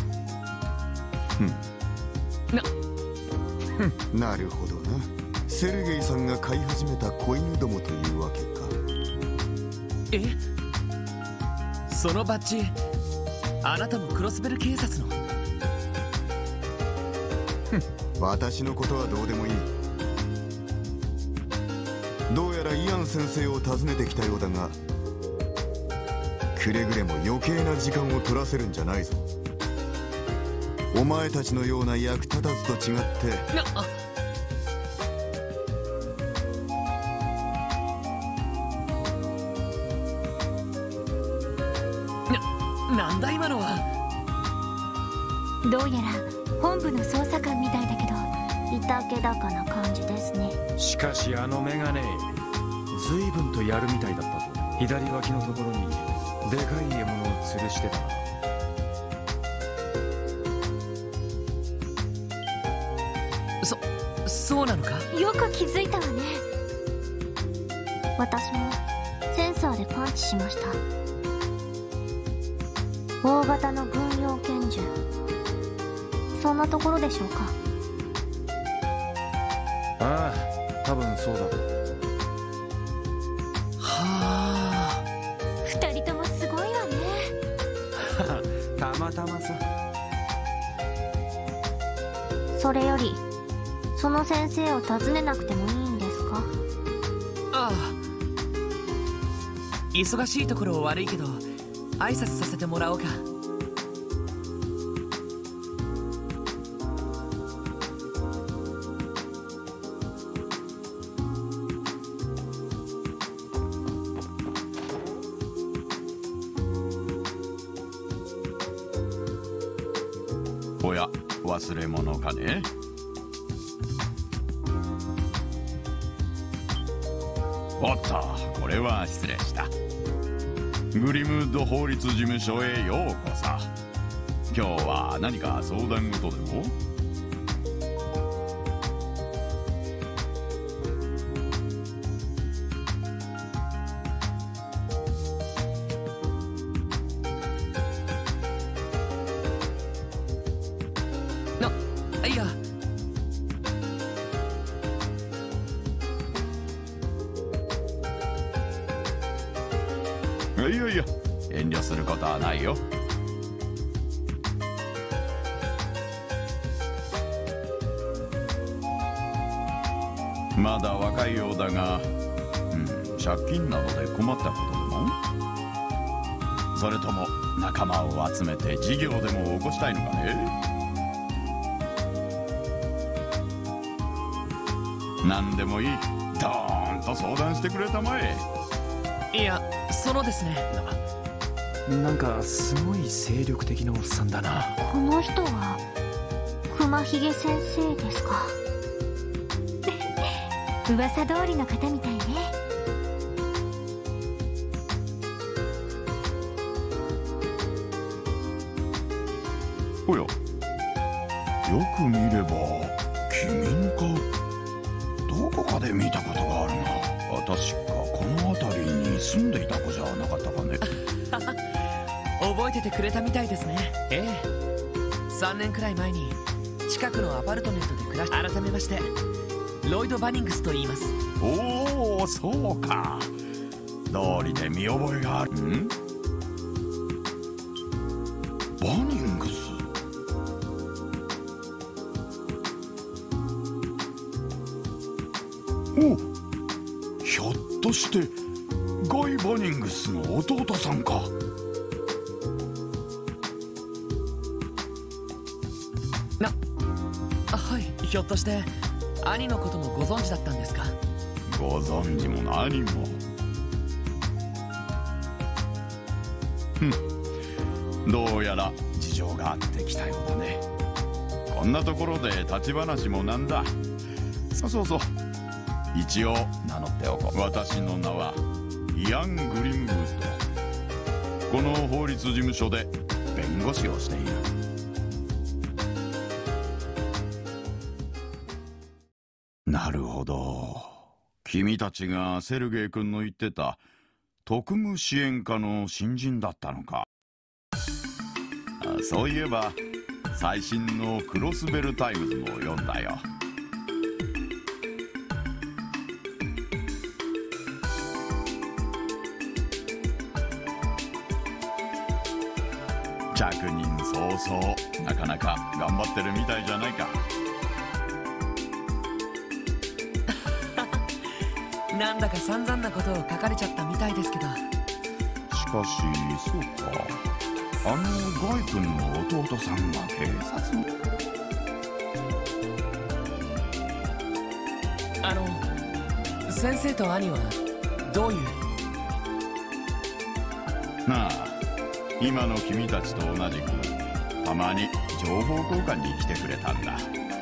ななるほどな。セルゲイさんが飼い始めた子犬どもというわけか。 え、そのバッジ、あなたもクロスベル警察の？ 私のことはどうでもいい。どうやらイアン先生を訪ねてきたようだが、くれぐれも余計な時間を取らせるんじゃないぞ。お前たちのような役立たずと違って。 な、なんだ今のは。 どうやら本部の捜査官みたいだけど、いたけだかな感じですね。 しかしあのメガネ、随分とやるみたいだったぞ。左脇のところにでかい獲物を吊るしてたな。 そ、そうなのか？ よく気づいたわね。私もセンサーでパンチしました。大型の軍用拳銃、そんなところでしょうか。 ああ、多分そうだろう。 はあ、 二人ともすごいわね。 たまたまさ。 それよりその先生を訪ねなくてもいいんですか？ ああ、忙しいところ悪いけど挨拶させてもらおうか。 おや、忘れ物かね。おっと、これは失礼した。グリムウッド法律事務所へようこそ。今日は何か相談事でも？ な、いや。 いやいや、遠慮することはないよ。まだ若いようだが、うん、借金などで困ったことでも？それとも仲間を集めて事業でも起こしたいのかね？何でもいい。ドーンと相談してくれたまえ。 いや、そのですね。 な、なんかすごい精力的なおっさんだな。 この人は熊ひげ先生ですか？噂通りの方みたいね。 おや、よく見れば君かどこかで見たことがあるな。確かこの辺りに住んでいた子じゃなかったかね。 覚えててくれたみたいですね。ええ、さんねんくらい前に近くのアパルトメントで暮らし、改めましてロイド・バニングスと言います。 おお、そうか。道理で見覚えがある。ん？バニングス。お、ひょっとしてガイ・バニングスの弟さんか。 な、はい。ひょっとして兄のこともご存知だったんですか？ ご存知も何も。ふん、どうやら事情があってきたようだね。こんなところで立ち話もなんだ。そうそうそう、一応名乗っておこう。私の名はイアン・グリムウッド。この法律事務所で弁護士をしている。なるほど、君たちがセルゲイ君の言ってた特務支援課の新人だったのか。あ、そういえば最新のクロスベルタイムズも読んだよ。着任早々、なかなか頑張ってるみたいじゃないか。 なんだか散々なことを書かれちゃったみたいですけど。 しかしそうか、あのガイ君の弟さんが警察に。 あの先生と兄はどういう。 なあ、今の君たちと同じくたまに情報交換に来てくれたんだ。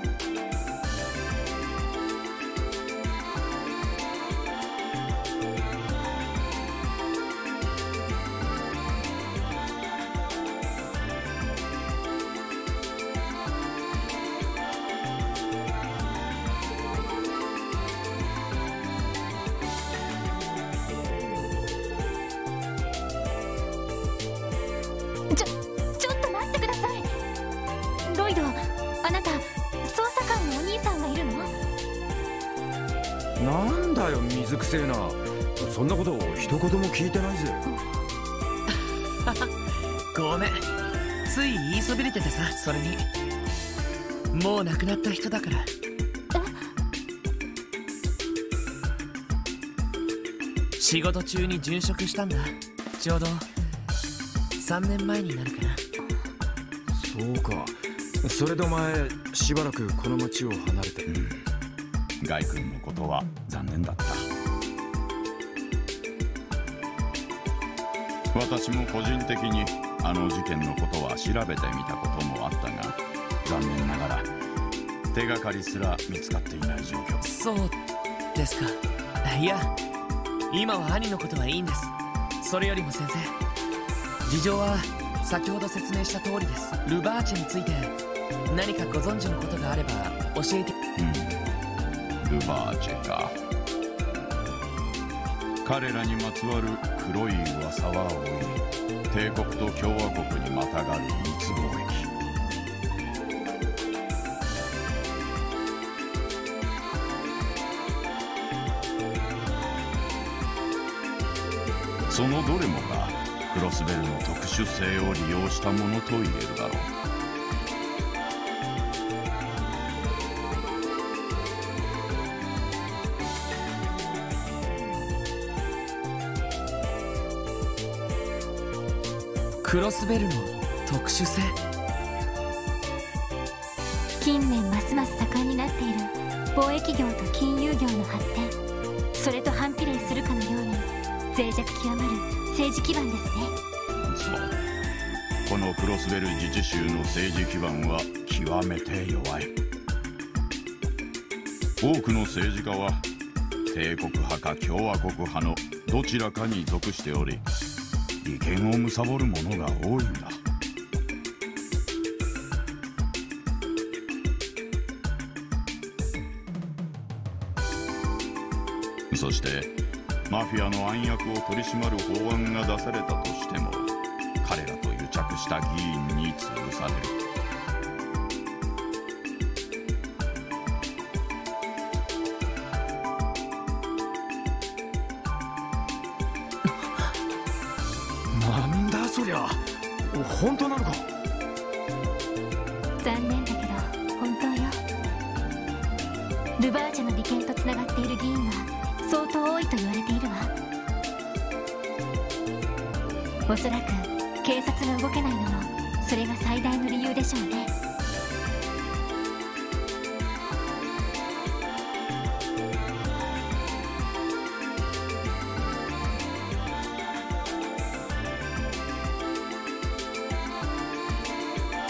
ちょ、ちょっと待ってください。ロイド、あなた、捜査官のお兄さんがいるの？ なんだよ、水くせえな。そんなこと一言も聞いてないぜ。 ごめん、つい言いそびれててさ。それにもう亡くなった人だから。仕事中に殉職したんだ。ちょうどさんねんまえになるかな。 そうか、それでお前しばらくこの町を離れて。うん、 ガイ君のことは残念だった。私も個人的にあの事件のことは調べてみたこともあったが、残念ながら手がかりすら見つかっていない状況。 そうですか。いや、今は兄のことはいいんです。それよりも先生、事情は先ほど説明した通りです。ルバーチェについて何かご存知のことがあれば教えて。 うん、ルバーチェか。彼らにまつわる黒い噂は多い。帝国と共和国にまたがる密貿易。そのどれもがクロスベルの特殊性を利用したものと言えるだろう。 クロスベルの特殊性。 近年ますます盛んになっている貿易業と金融業の発展、それと反比例するかのように脆弱極まる政治基盤ですね。 そう、このクロスベル自治州の政治基盤は極めて弱い。多くの政治家は帝国派か共和国派のどちらかに属しており、利権を貪る者が多いんだ。そしてマフィアの暗躍を取り締まる法案が出されたとしても、彼らと癒着した議員に潰される。 なんだそりゃ、本当なのか？ 残念だけど本当よ。ルバーチェの利権とつながっている議員は相当多いと言われているわ。おそらく警察が動けないのもそれが最大の理由でしょうね。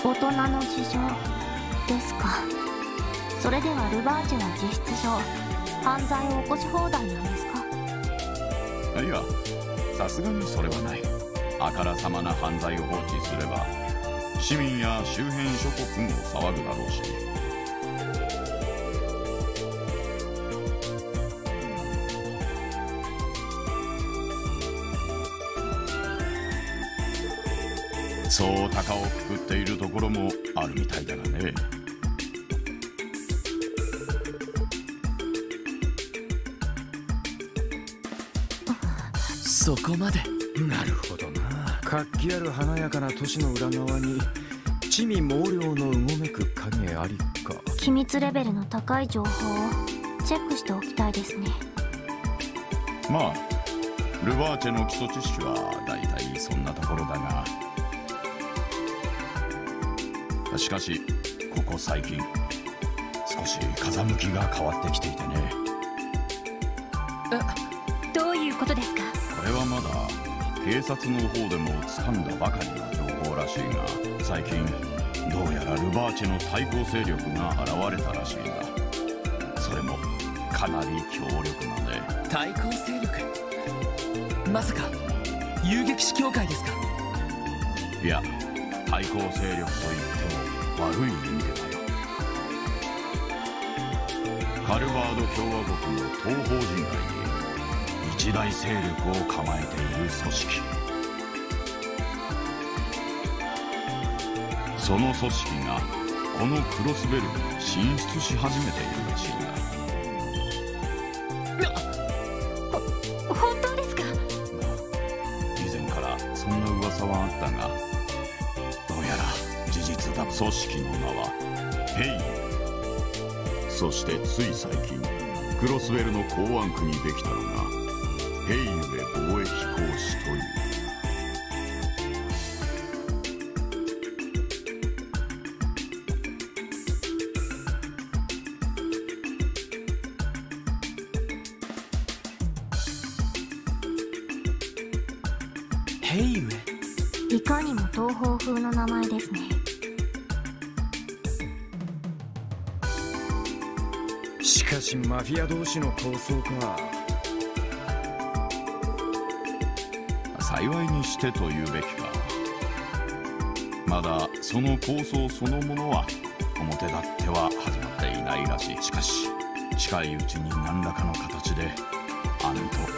大人の事情ですか。それではルバーチェは実質上犯罪を起こし放題なんですか。 いや、さすがにそれはない。あからさまな犯罪を放置すれば市民や周辺諸国も騒ぐだろうし。そう高をくくっているところもあるみたいだがね。 そこまで。 なるほどな。活気ある華やかな都市の裏側に地味猛量のうごめく影ありか。 機密レベルの高い情報をチェックしておきたいですね。 まあルバーチェの基礎知識はだいたいそんなところだが、しかしここ最近少し風向きが変わってきていてね。 え、どういうことですか。 これはまだ警察の方でも掴んだばかりの情報らしいが、最近どうやらルバーチェの対抗勢力が現れたらしいんだ。それもかなり強力なね。 対抗勢力、まさか遊撃士協会ですか。 いや、対抗勢力といっても悪い意味でだよ。カルバード共和国の東方人街に一大勢力を構えている組織。その組織がこのクロスベルに進出し始めているらしいんだ。 本当ですか。 以前からそんな噂はあったが、どうやら事実だ。組織の名はヘイユ。そしてつい最近クロスベルの港湾区にできたのがヘイユエ貿易公使という。 ヘイユエ、 いかにも東方風の名前ですね。 しかしマフィア同士の抗争か。 幸いにしてというべきか。まだその構想そのものは表立っては始まっていないらしい。しかし近いうちに何らかの形であんと。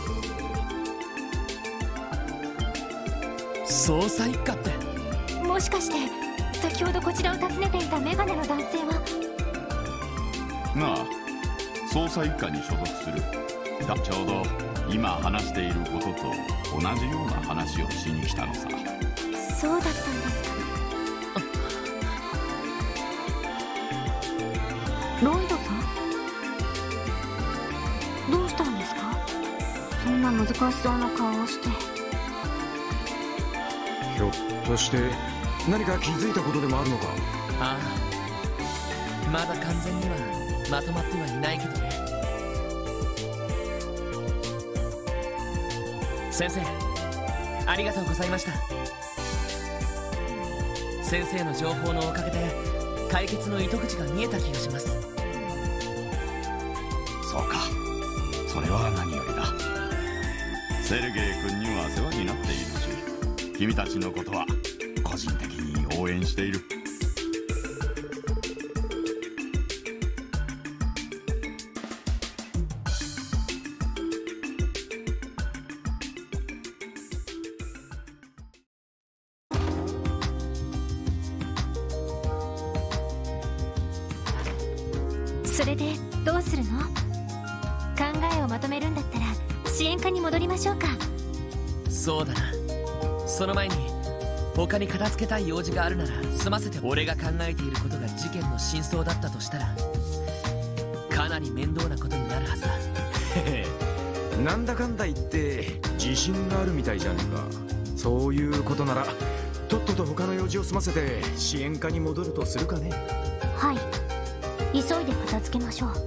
捜査一課って。 もしかして先ほどこちらを訪ねていたメガネの男性は。 なあ、捜査一課に所属するだ。ちょうど今話していることと同じような話をしに来たのさ。 そうだったんですか。 ロイドさん、どうしたんですか。そんな難しそうな顔をして。 ひょっとして何か気づいたことでもあるのか。 ああ、まだ完全にはまとまってはいないけどね。先生、ありがとうございました。先生の情報のおかげで解決の糸口が見えた気がします。 そうか、それは何よりだ。セルゲイ君には世話になっているし、君たちのことは個人的に応援している。 それでどうするの。考えをまとめるんだったら支援課に戻りましょうか。 そうだな。その前に他に片付けたい用事があるなら済ませて。俺が考えていることが事件の真相だったとしたらかなり面倒なことになるはずだ。 へへ、なんだかんだ言って自信があるみたいじゃねえか。そういうことならとっとと他の用事を済ませて支援課に戻るとするかね。 はい、急いで片付けましょう。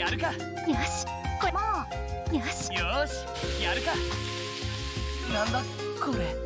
やるか。 よし、これもうよしよしやるか。なんだこれ。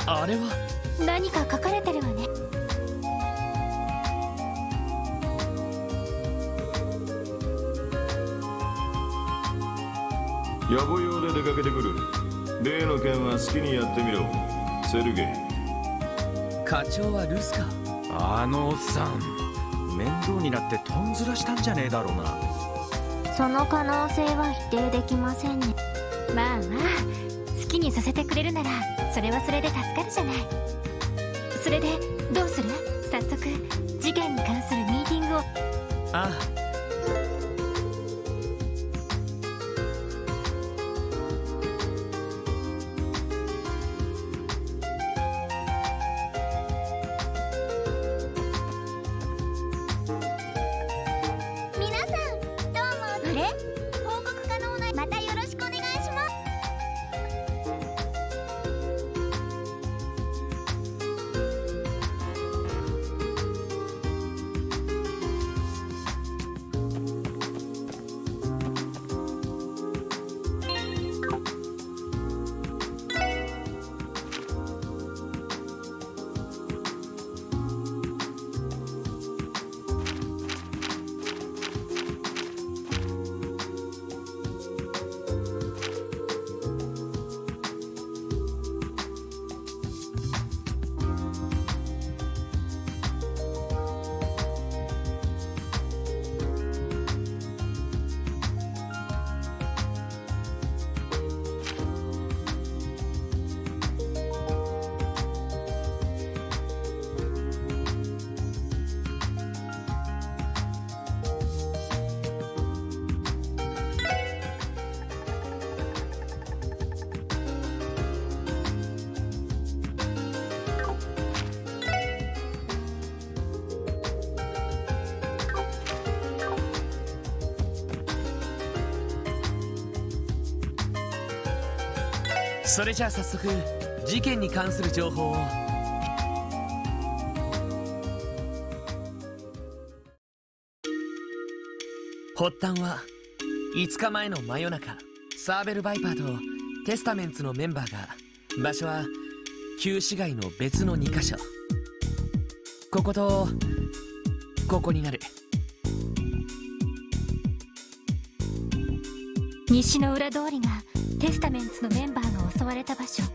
あれは何か書かれてるわね。 野暮用で出かけてくる。例の件は好きにやってみろ、セルゲイ。 課長はルスか。 あのおっさん面倒になってとんずらしたんじゃねえだろうな。 その可能性は否定できませんね。まあまあ、好きにさせてくれるならそれはそれで助かるじゃない。それでどうする？早速事件に関するミーティングを。 ああ、 皆さんどうも。あれ？報告可能な、またよろしくお願いします。 それじゃあ早速事件に関する情報を。発端はいつかまえの真夜中、サーベル・バイパーとテスタメンツのメンバーが、場所は旧市街の別のにカ所。こことここになる。 西の裏通りがテスタメンツのメンバーが襲われた場所。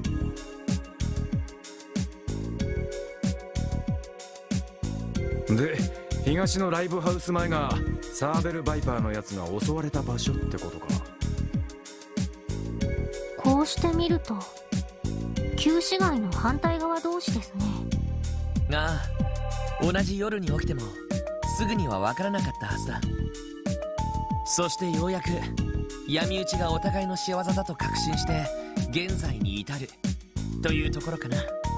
で、東のライブハウス前がサーベル・バイパーのやつが襲われた場所ってことか。 こうして見ると旧市街の反対側同士ですね。 ああ、同じ夜に起きてもすぐには分からなかったはずだ。そしてようやく闇討ちがお互いの仕業だと確信して現在に至るというところかな。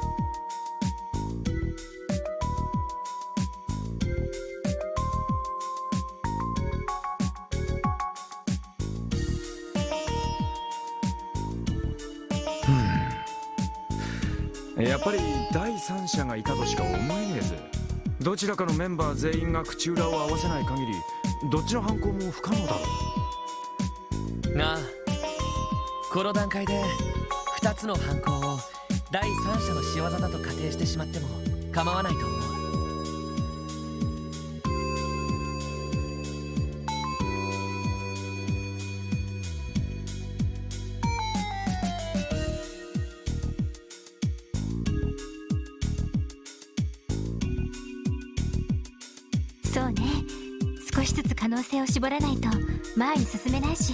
やっぱり第三者がいたとしか思えねえぜ。どちらかのメンバー全員が口裏を合わせない限りどっちの犯行も不可能だろう。 ああ、この段階でふたつの犯行を第三者の仕業だと仮定してしまっても構わないと思う。 そうね、少しずつ可能性を絞らないと前に進めないし。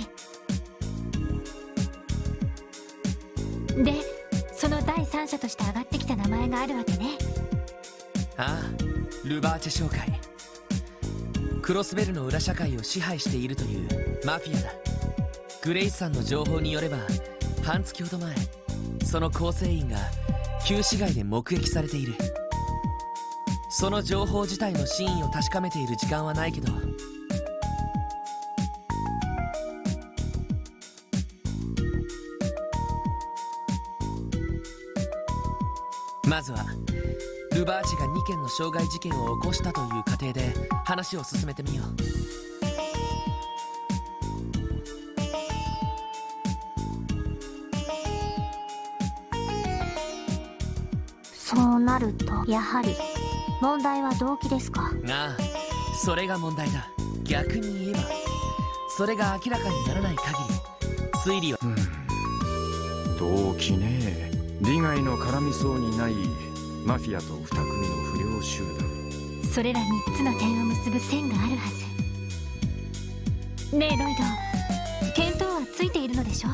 で、その第三者として上がってきた名前があるわけね。 ああ、ルバーチェ商会。クロスベルの裏社会を支配しているというマフィアだ。グレイスさんの情報によれば半月ほど前、その構成員が旧市街で目撃されている。その情報自体の真意を確かめている時間はないけど、まずはルバーチがにけんの傷害事件を起こしたという過程で話を進めてみよう。 そうなるとやはり問題は動機ですか。 ああ、それが問題だ。逆に言えばそれが明らかにならない限り推理は、 うん、動機ね。利害の絡みそうにないマフィアとに組の不良集団。 それらみっつの点を結ぶ線があるはず。ねえロイド、見当はついているのでしょ。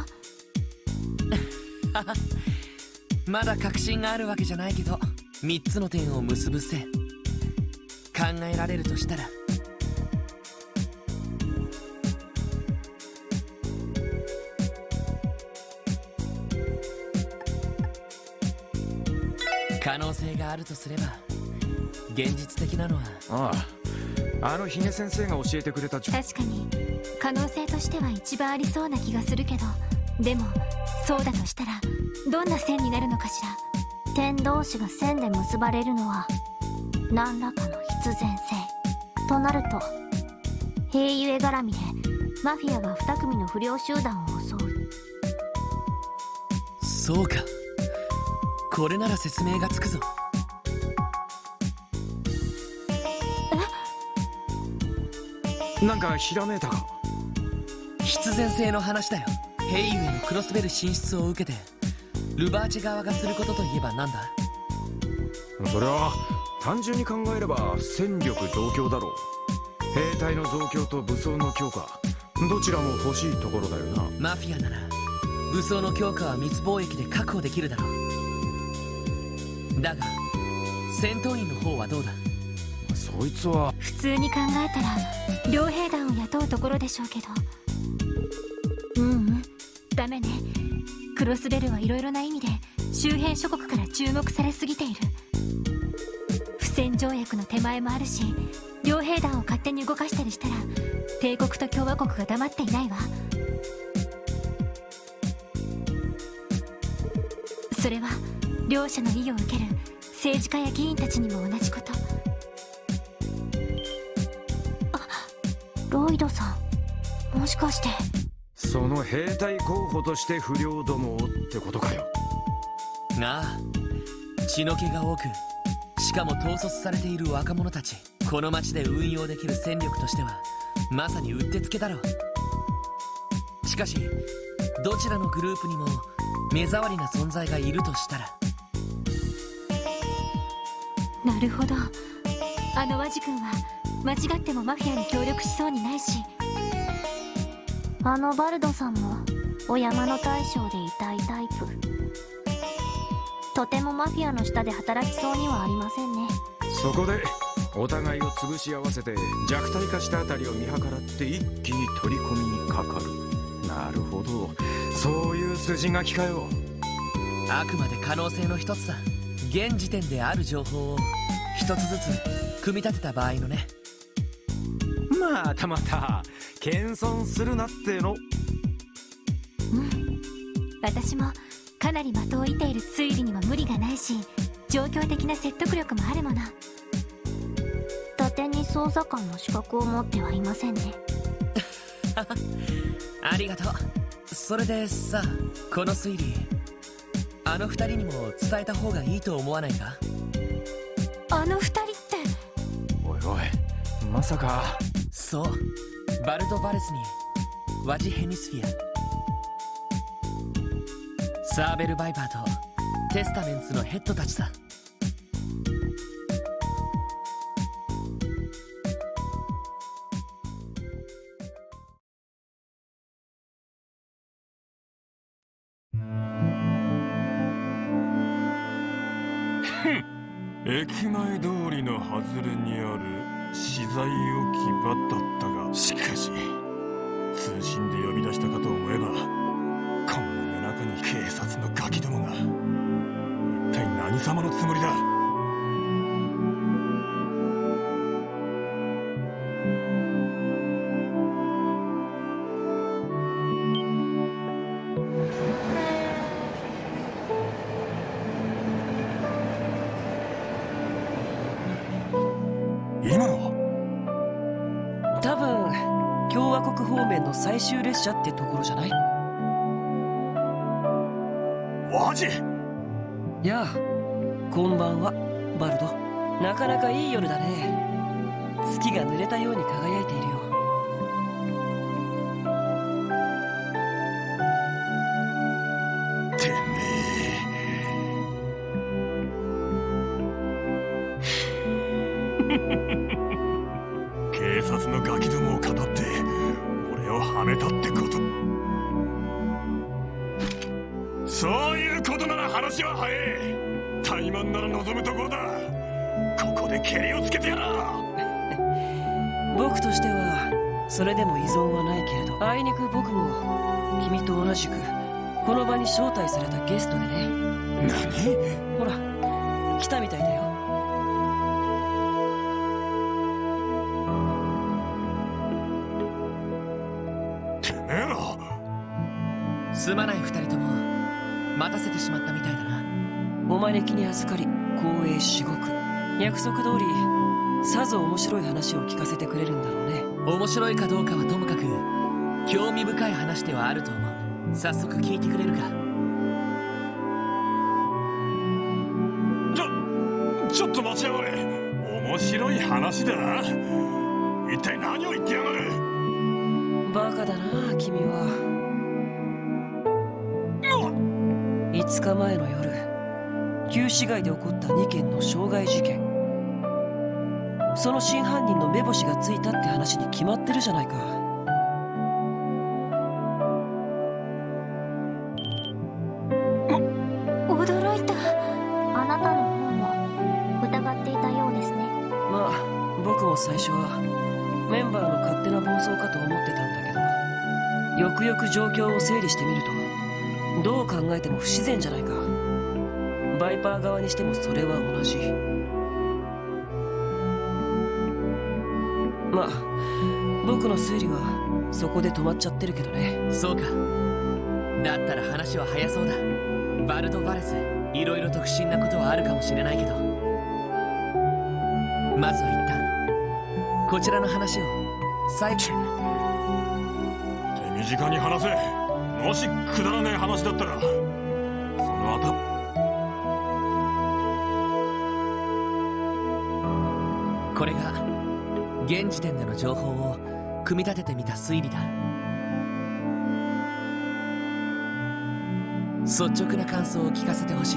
まだ確信があるわけじゃないけど、みっつの点を結ぶ線考えられるとしたら、可能性があるとすれば、現実的なのは、 ああ、あのヒゲ先生が教えてくれた。 確かに可能性としては一番ありそうな気がするけど、でもそうだとしたらどんな線になるのかしら。点同士が線で結ばれるのは何らかの必然性となると、兵ゆえ絡みでマフィアがに組の不良集団を襲う。 そうか、これなら説明がつくぞ。 なんかひらめいたか。 必然性の話だよ。兵ゆえのクロスベル進出を受けてルバーチェ側がすることといえばなんだ。 それは単純に考えれば戦力増強だろう。兵隊の増強と武装の強化、どちらも欲しいところだよな。 マフィアなら武装の強化は密貿易で確保できるだろう。だが戦闘員の方はどうだ。 そいつは普通に考えたら両兵団を雇うところでしょうけど、うんうんダメね。クロスベルはいろいろな意味で周辺諸国から注目されすぎている。不戦条約の手前もあるし、両兵団を勝手に動かしたりしたら帝国と共和国が黙っていないわ。それは両者の意を受ける政治家や議員たちにも同じこと。あ、ロイドさん、もしかしてその兵隊候補として不良どもをってことかよ。 なあ、血の気が多く、しかも統率されている若者たち、この町で運用できる戦力としてはまさにうってつけだろう。しかしどちらのグループにも目障りな存在がいるとしたら。 なるほど、あのワジ君は間違ってもマフィアに協力しそうにないし、あのバルドさんもお山の大将でいたいタイプ。とてもマフィアの下で働きそうにはありませんね。 そこでお互いを潰し合わせて弱体化したあたりを見計らって一気に取り込みにかかる。なるほど、そういう筋書きかよ。 あくまで可能性の一つさ。現時点である情報を一つずつ組み立てた場合のね。 またまた謙遜するなっての。 うん、私もかなり的を射ている推理には無理がないし、状況的な説得力もあるもの。伊達に捜査官の資格を持ってはいませんね。 ありがとう。それでさ、この推理あの二人にも伝えた方がいいと思わないか。 あの二人って。 おいおい、まさか。 そう、バルト・バレスにワジ・ヘミスフィア、サーベル・バイパーとテスタメンツのヘッドたちさ。 駅前通りの外れにある資材置き場だったが、しかし通信で呼び出したかと思えば、こんな夜中に警察のガキどもが。一体何様のつもりだ。今の多分共和国方面の最終列車ってところじゃない？ マジ？ いや、 こんばんはバルド。なかなかいい夜だね。月が濡れたように輝いているよ。 てめえ警察のガキどもをかたって俺をはめたってこと。そういうことなら話は早い。怠慢なら望むところだ。ここでケリをつけてやら僕としてはそれでも依存はないけれど、あいにく僕も君と同じくこの場に招待されたゲストでね。 何？ ほら来たみたいだよ。 てめえら。 すまない二人とも待たせてしまったみたいだな。 お招きに預かり光栄至極。約束通りさぞ面白い話を聞かせてくれるんだろうね。 面白いかどうかはともかく興味深い話ではあると思う。早速聞いてくれるか。 ちょちょっと待ちやがれ。面白い話だ。一体何を言ってやがる。 バカだな君は。いつかまえの夜、旧市街で起こったにけんの傷害事件。その真犯人の目星がついたって話に決まってるじゃないか。 驚いた。あなたの方も疑っていたようですね。 まあ僕も最初はメンバーの勝手な暴走かと思ってたんだけど、よくよく状況を整理してみるとどう考えても不自然じゃないか。バイパー側にしてもそれは同じ。まあ僕の推理はそこで止まっちゃってるけどね。 そうか。だったら話は早そうだ。バルド・バレス、いろいろと不審なことはあるかもしれないけど、まずは一旦こちらの話を最後。 手短に話せ。もしくだらねえ話だったらその後。 これが現時点での情報を組み立ててみた推理だ。率直な感想を聞かせてほしい。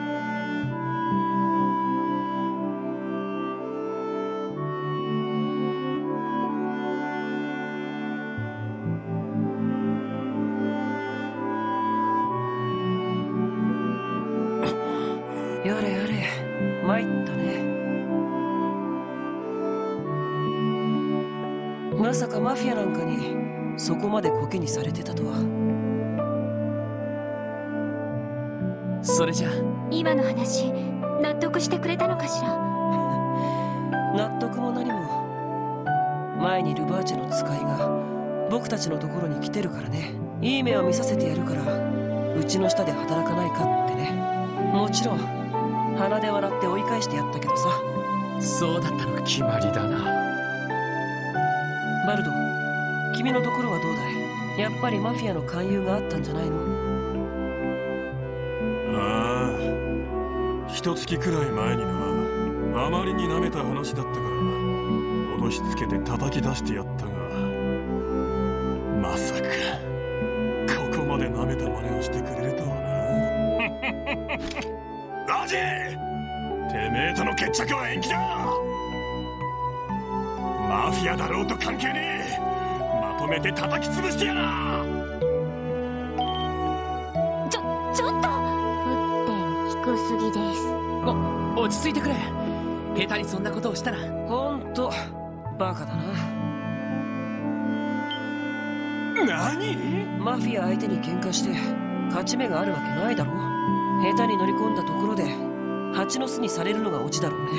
やれやれ参ったね。まさかマフィアなんかにそこまでコケにされてたとは。 それじゃあ今の話納得してくれたのかしら。 納得も何も。前にルバーチェの使いが僕たちのところに来てるからね。いい目を見させてやるからうちの下で働かないかってね。もちろん鼻で笑って追い返してやったけどさ。 そうだったのか。 決まりだな。 バルド、君のところはどうだい。やっぱりマフィアの勧誘があったんじゃないの。 ああ、一月くらい前にな。あまりに舐めた話だったから脅しつけて叩き出してやったが、まさかここまで舐めた真似をしてくれるとはな。ラジー、てめえとの決着は延期だ。マフィアだろうと関係ねえ。まとめて叩き潰してやら。 ちょちょっと沸点低すぎです。 お落ち着いてくれ。下手にそんなことをしたら。 ほんとバカだな。 何？ マフィア相手に喧嘩して勝ち目があるわけないだろ。下手に乗り込んだところで蜂の巣にされるのがオチだろうね。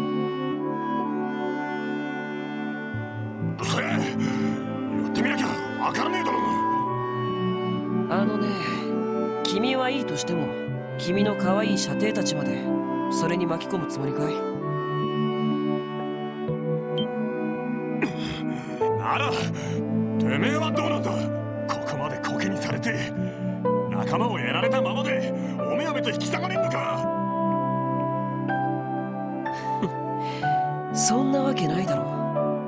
それやってみなきゃ分からねえだろ。 あのね、君はいいとしても君の可愛い舎弟たちまでそれに巻き込むつもりかい。 ならてめえはどうなんだ。ここまでコケにされて仲間をやられたままでおめおめと引き下がれんのか。 そんなわけないだろう。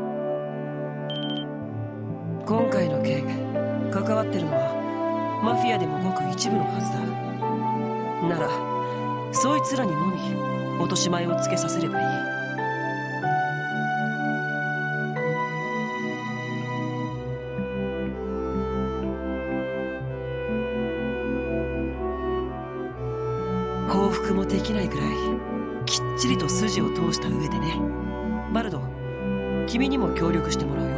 今回の件関わってるのはマフィアでもごく一部のはずだ。ならそいつらにのみ落とし前をつけさせればいい。報復もできないくらいきっちりと筋を通した上でね。バルド、君にも協力してもらうよ。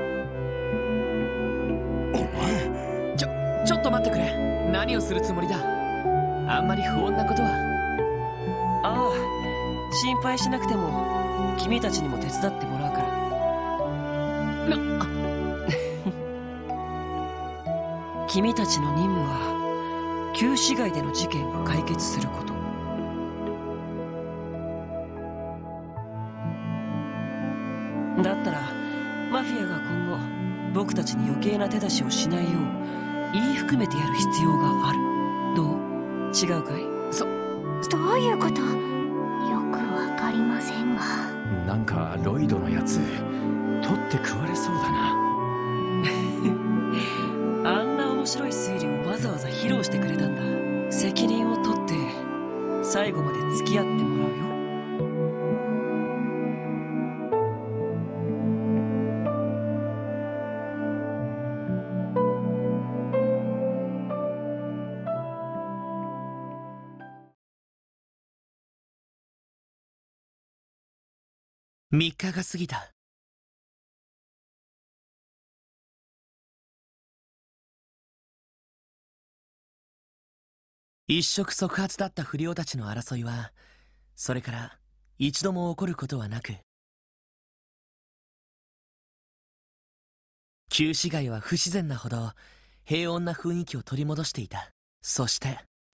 お前、 ちょちょっと待ってくれ。何をするつもりだ。あんまり不穏なことは。 ああ、心配しなくても君たちにも手伝ってもらうから。な君たちの任務は旧市街での事件を解決すること。だったらマフィアが今後僕たちに余計な手出しをしないよう言い含めてやる必要がある。どう？違うかい？ そどういうこと？よくわかりませんが。 なんかロイドのやつ取って食われそうだな。 あんな面白い推理をわざわざ披露してくれたんだ。責任を取って最後まで付き合ってもらうよ。 みっかが過ぎた。一触即発だった不良たちの争いはそれから一度も起こることはなく、旧市街は不自然なほど平穏な雰囲気を取り戻していた。そして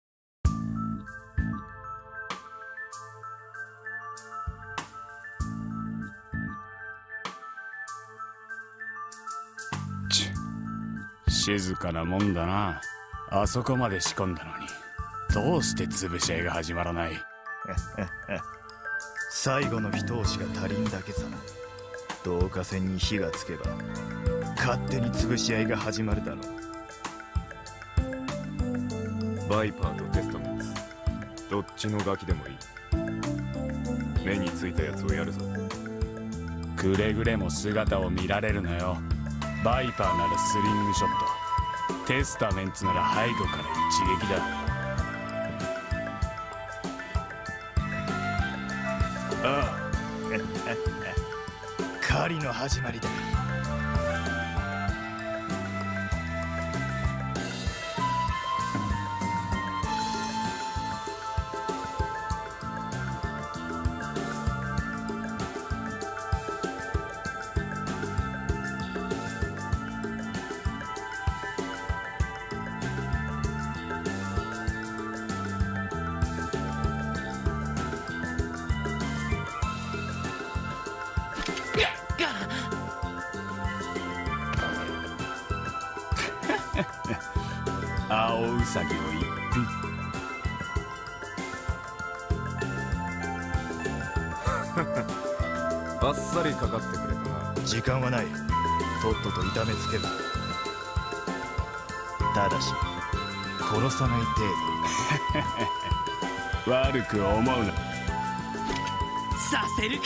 静かなもんだな。あそこまで仕込んだのにどうして潰し合いが始まらない？ 最後の一押しが足りんだけさ。導火線に火がつけば勝手に潰し合いが始まるだろう。 バイパーとテスタメンツ、どっちのガキでもいい。目についたやつをやるぞ。 くれぐれも姿を見られるなよ。バイパーならスリングショット、テスタメンツなら背後から一撃だ。 ああ狩りの始まりだ。 青ウサギを一品。 バッサリかかってくれたな。 時間はない。とっとと痛めつける。ただし殺さない程度。悪く思うな。 させるか。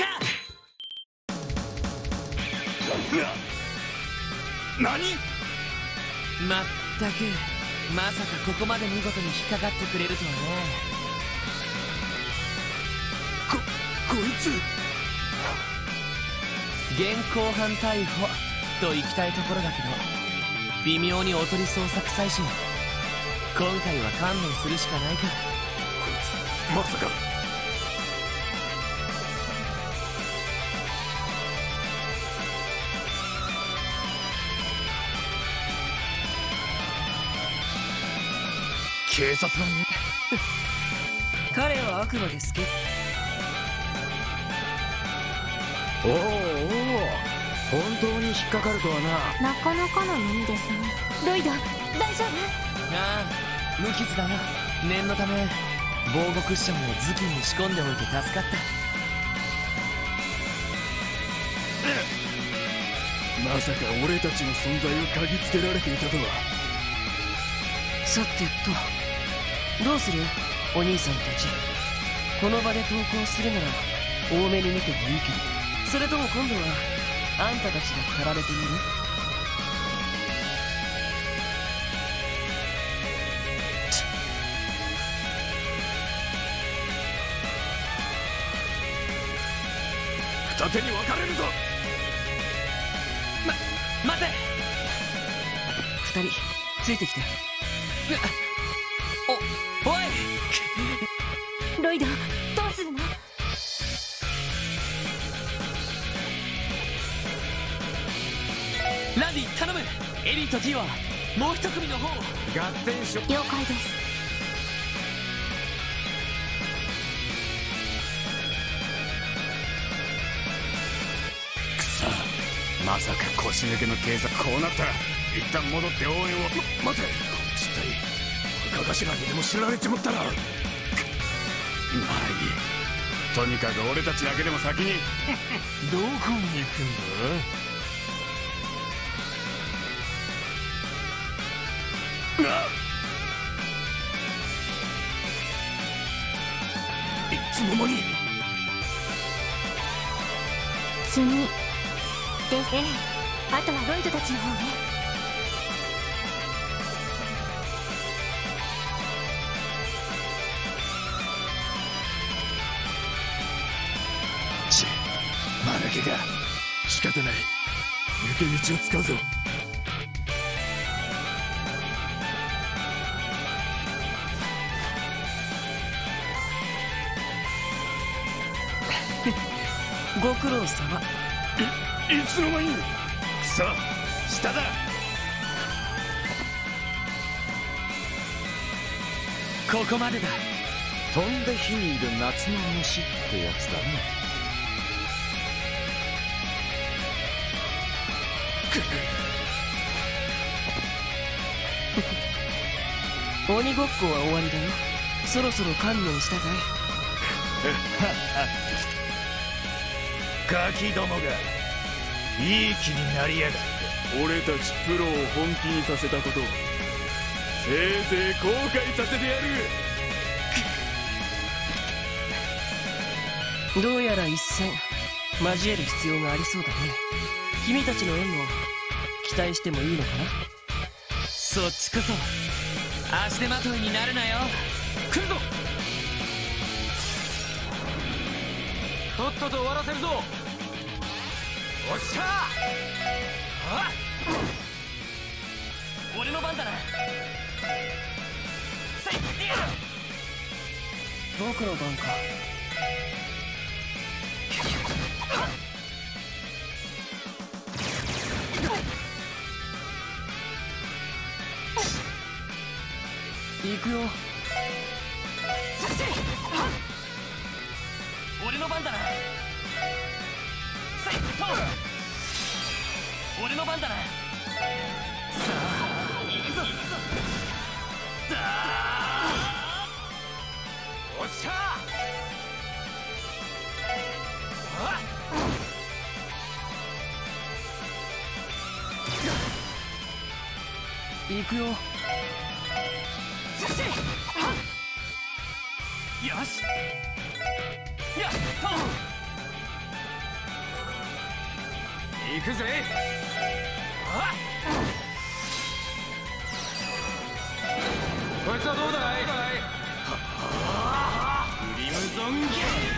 何？ まったく、まさかここまで見事に引っかかってくれるとはね。 こ、こいつ現行犯逮捕と行きたいところだけど、微妙におとり捜索最初。今回は観念するしかないか。こいつまさか。警察の彼はあくまで助っおおおお、本当に引っかかるとはな。なかなかの意味ですね。ロイド、大丈夫？ ああ、無傷だな。念のため防護クッションを頭巾に仕込んでおいて助かった。 まさか俺たちの存在を嗅ぎつけられていたとは。 さてと、どうするお兄さんたち。この場で投降するなら多めに見てもいいけど、それとも今度はあんたたちが駆られてみる？ 二手に分かれるぞ。 ま待て。二人ついてきて。おおいロイド、どうするの？ ランディ頼む。エリーとティはもう一組の方を。 合点しろ。 了解です。 くそ、まさか腰抜けの警察。こうなったら一旦戻って応援を。 待て、失態。若頭にでも知られちまったら。 まあいい、とにかく俺たちだけでも先にどこに行くんだ？ な。 いつの間に。 次です。ええ、あとはロイドたちの方ね。 ち、間抜けが。仕方ない、抜け道を使うぞ。 ご苦労様。 いつの間に。くそ、下だ。 ここまでだ。 飛んで火にいる夏の虫ってやつだね。 鬼ごっこは終わりだよ。そろそろ観念したかい？ ガキどもがいい気になりやがって。 俺たちプロを本気にさせたことをせいぜい後悔させてやる。 どうやら一戦交える必要がありそうだね。君たちの縁を期待してもいいのかな？ そっちこそ足手まといになるなよ。来るぞ。とっとと終わらせるぞ。おっしゃー。あっ、俺の番だな。 僕の番か。行くよ。 俺の番だな。俺の番だな。さあ行くぞ。さあおっしゃー。行くよ。 よし。やっと行くぜ。あっ、こいつはどうだい？クリムゾンゲ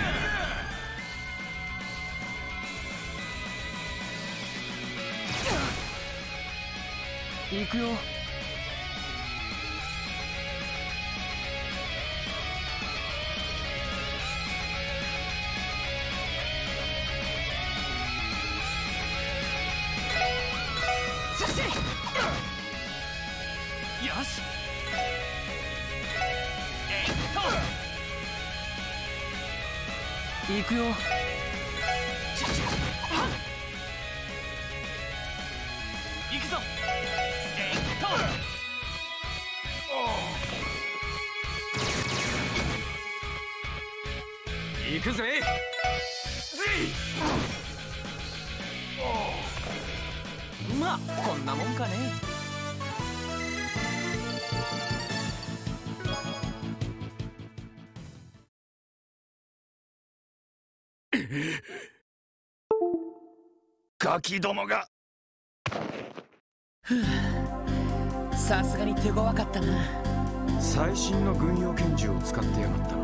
ー。行くよ。 よし。 行くよ。 行くぞ。行くぜ。 まあこんなもんかね。 ガキどもが。 さすがに手強かったな。 最新の軍用拳銃を使ってやがったな。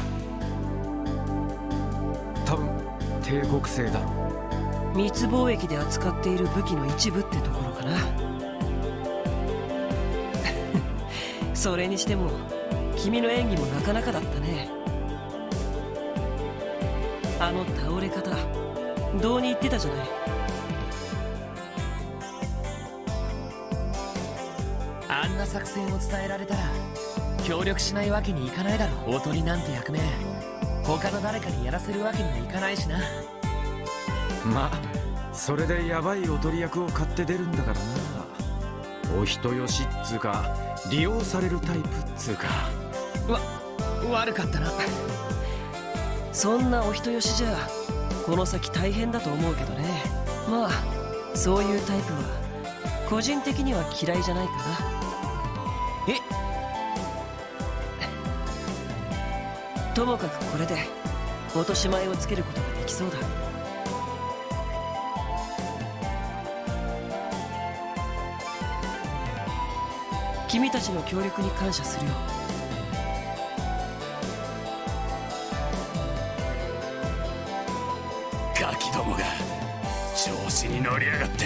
多分帝国製だろ。 密貿易で扱っている武器の一部ってところかな。それにしても君の演技もなかなかだったね。あの倒れ方どうに言ってたじゃない。 あんな作戦を伝えられたら協力しないわけにいかないだろ。おとりなんて役目他の誰かにやらせるわけにもいかないしな。 まあそれでヤバいおとり役を買って出るんだからな。お人よしっつうか利用されるタイプっつうか。 わ悪かったな。 そんなお人よしじゃこの先大変だと思うけどね。まあそういうタイプは個人的には嫌いじゃないかな。 えともかくこれで落とし前をつけることができそうだ。君たちの協力に感謝するよ。 ガキどもが調子に乗りやがって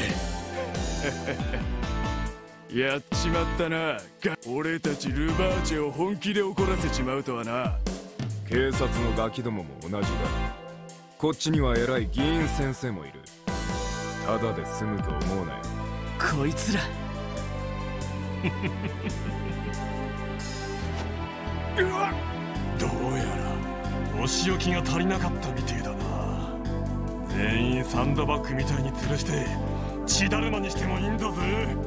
やっちまったな。俺たちルバーチェを本気で怒らせちまうとはな。 警察のガキどもも同じだ。こっちには偉い議員先生もいる。ただで済むと思うなよ。 こいつらうわっ、どうやらお仕置きが足りなかったみてえだな。全員サンドバッグみたいに吊るして血だるまにしてもいいんだぜ。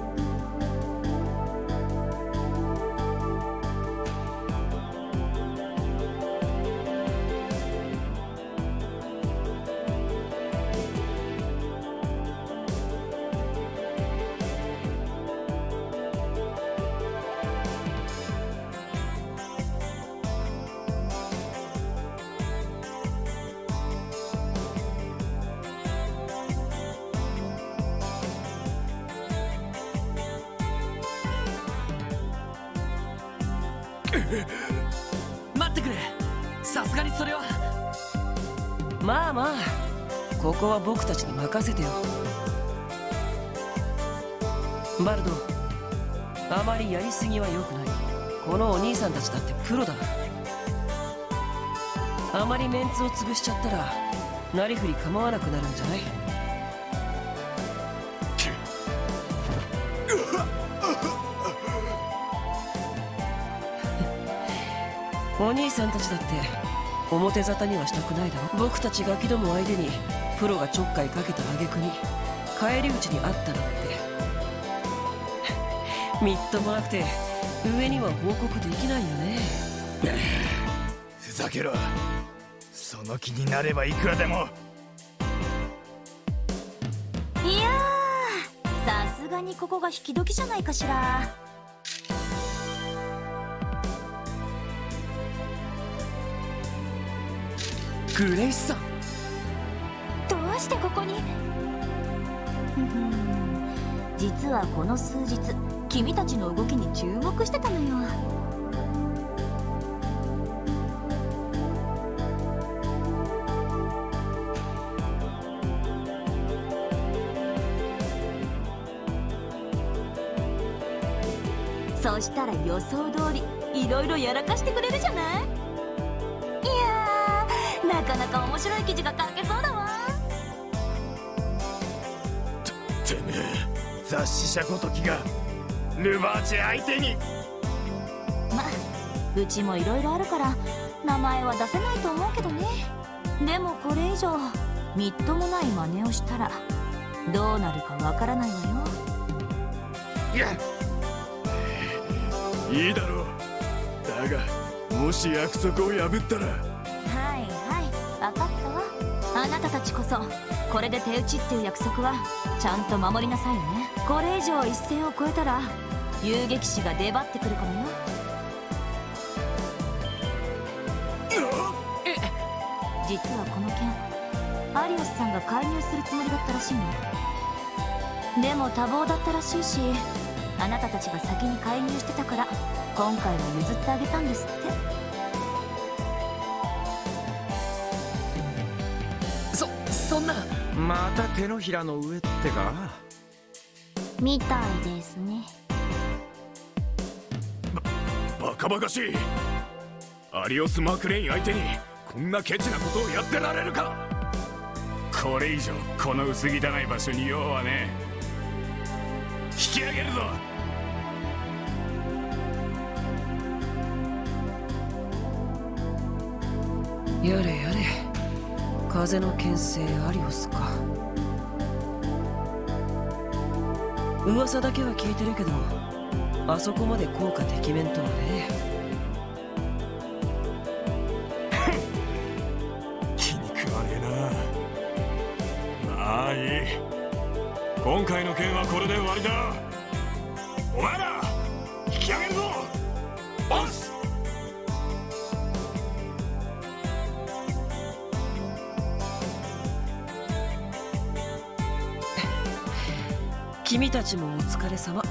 待ってくれ。さすがにそれは。まあまあここは僕たちに任せてよ。バルド、あまりやりすぎは良くない。このお兄さんたちだってプロだ。あまりメンツを潰しちゃったらなりふり構わなくなるんじゃない？お兄さんたちだって表沙汰にはしたくないだろ。僕たちガキども相手にプロがちょっかいかけた挙句に返り討ちにあったなんてみっともなくて上には報告できないよね。 ふざけろ。その気になればいくらでも。 いやー、さすがにここが引き時じゃないかしら。 グレイスさん、 どうしてここに？実はこの数日君たちの動きに注目してたのよ。そしたら予想通りいろいろやらかしてくれるじゃない。いやー、なかなか面白い記事が書けそうだわ。 てめえ雑誌社ごときがルバーチェ相手に。 ま、うちもいろいろあるから名前は出せないと思うけどね。でもこれ以上みっともない真似をしたらどうなるかわからないわよ。 いや、 いいだろう。だがもし約束を破ったら。 はいはい、分かったわ。 あなたたちこそこれで手打ちっていう約束はちゃんと守りなさいよね。これ以上一線を越えたら遊撃士が出張ってくるかもよ。実はこの件アリオスさんが介入するつもりだったらしいの。でも多忙だったらしいし、あなたたちが先に介入してたから今回は譲ってあげたんですって。 そそんな。 また手のひらの上ってか。 みたいですね。 バカバカしい。アリオス・マクレイン相手にこんなケチなことをやってられるか。これ以上この薄汚い場所に用はねえ。引き上げるぞ。 やれやれ、風の牽制アリオスか。噂だけは聞いてるけど、あそこまで効果てきめんとはね。 気に食わねえな。まあいい、今回の件はこれで終わりだ。お前ら引き上げるぞ。オス。 君たちもお疲れ様。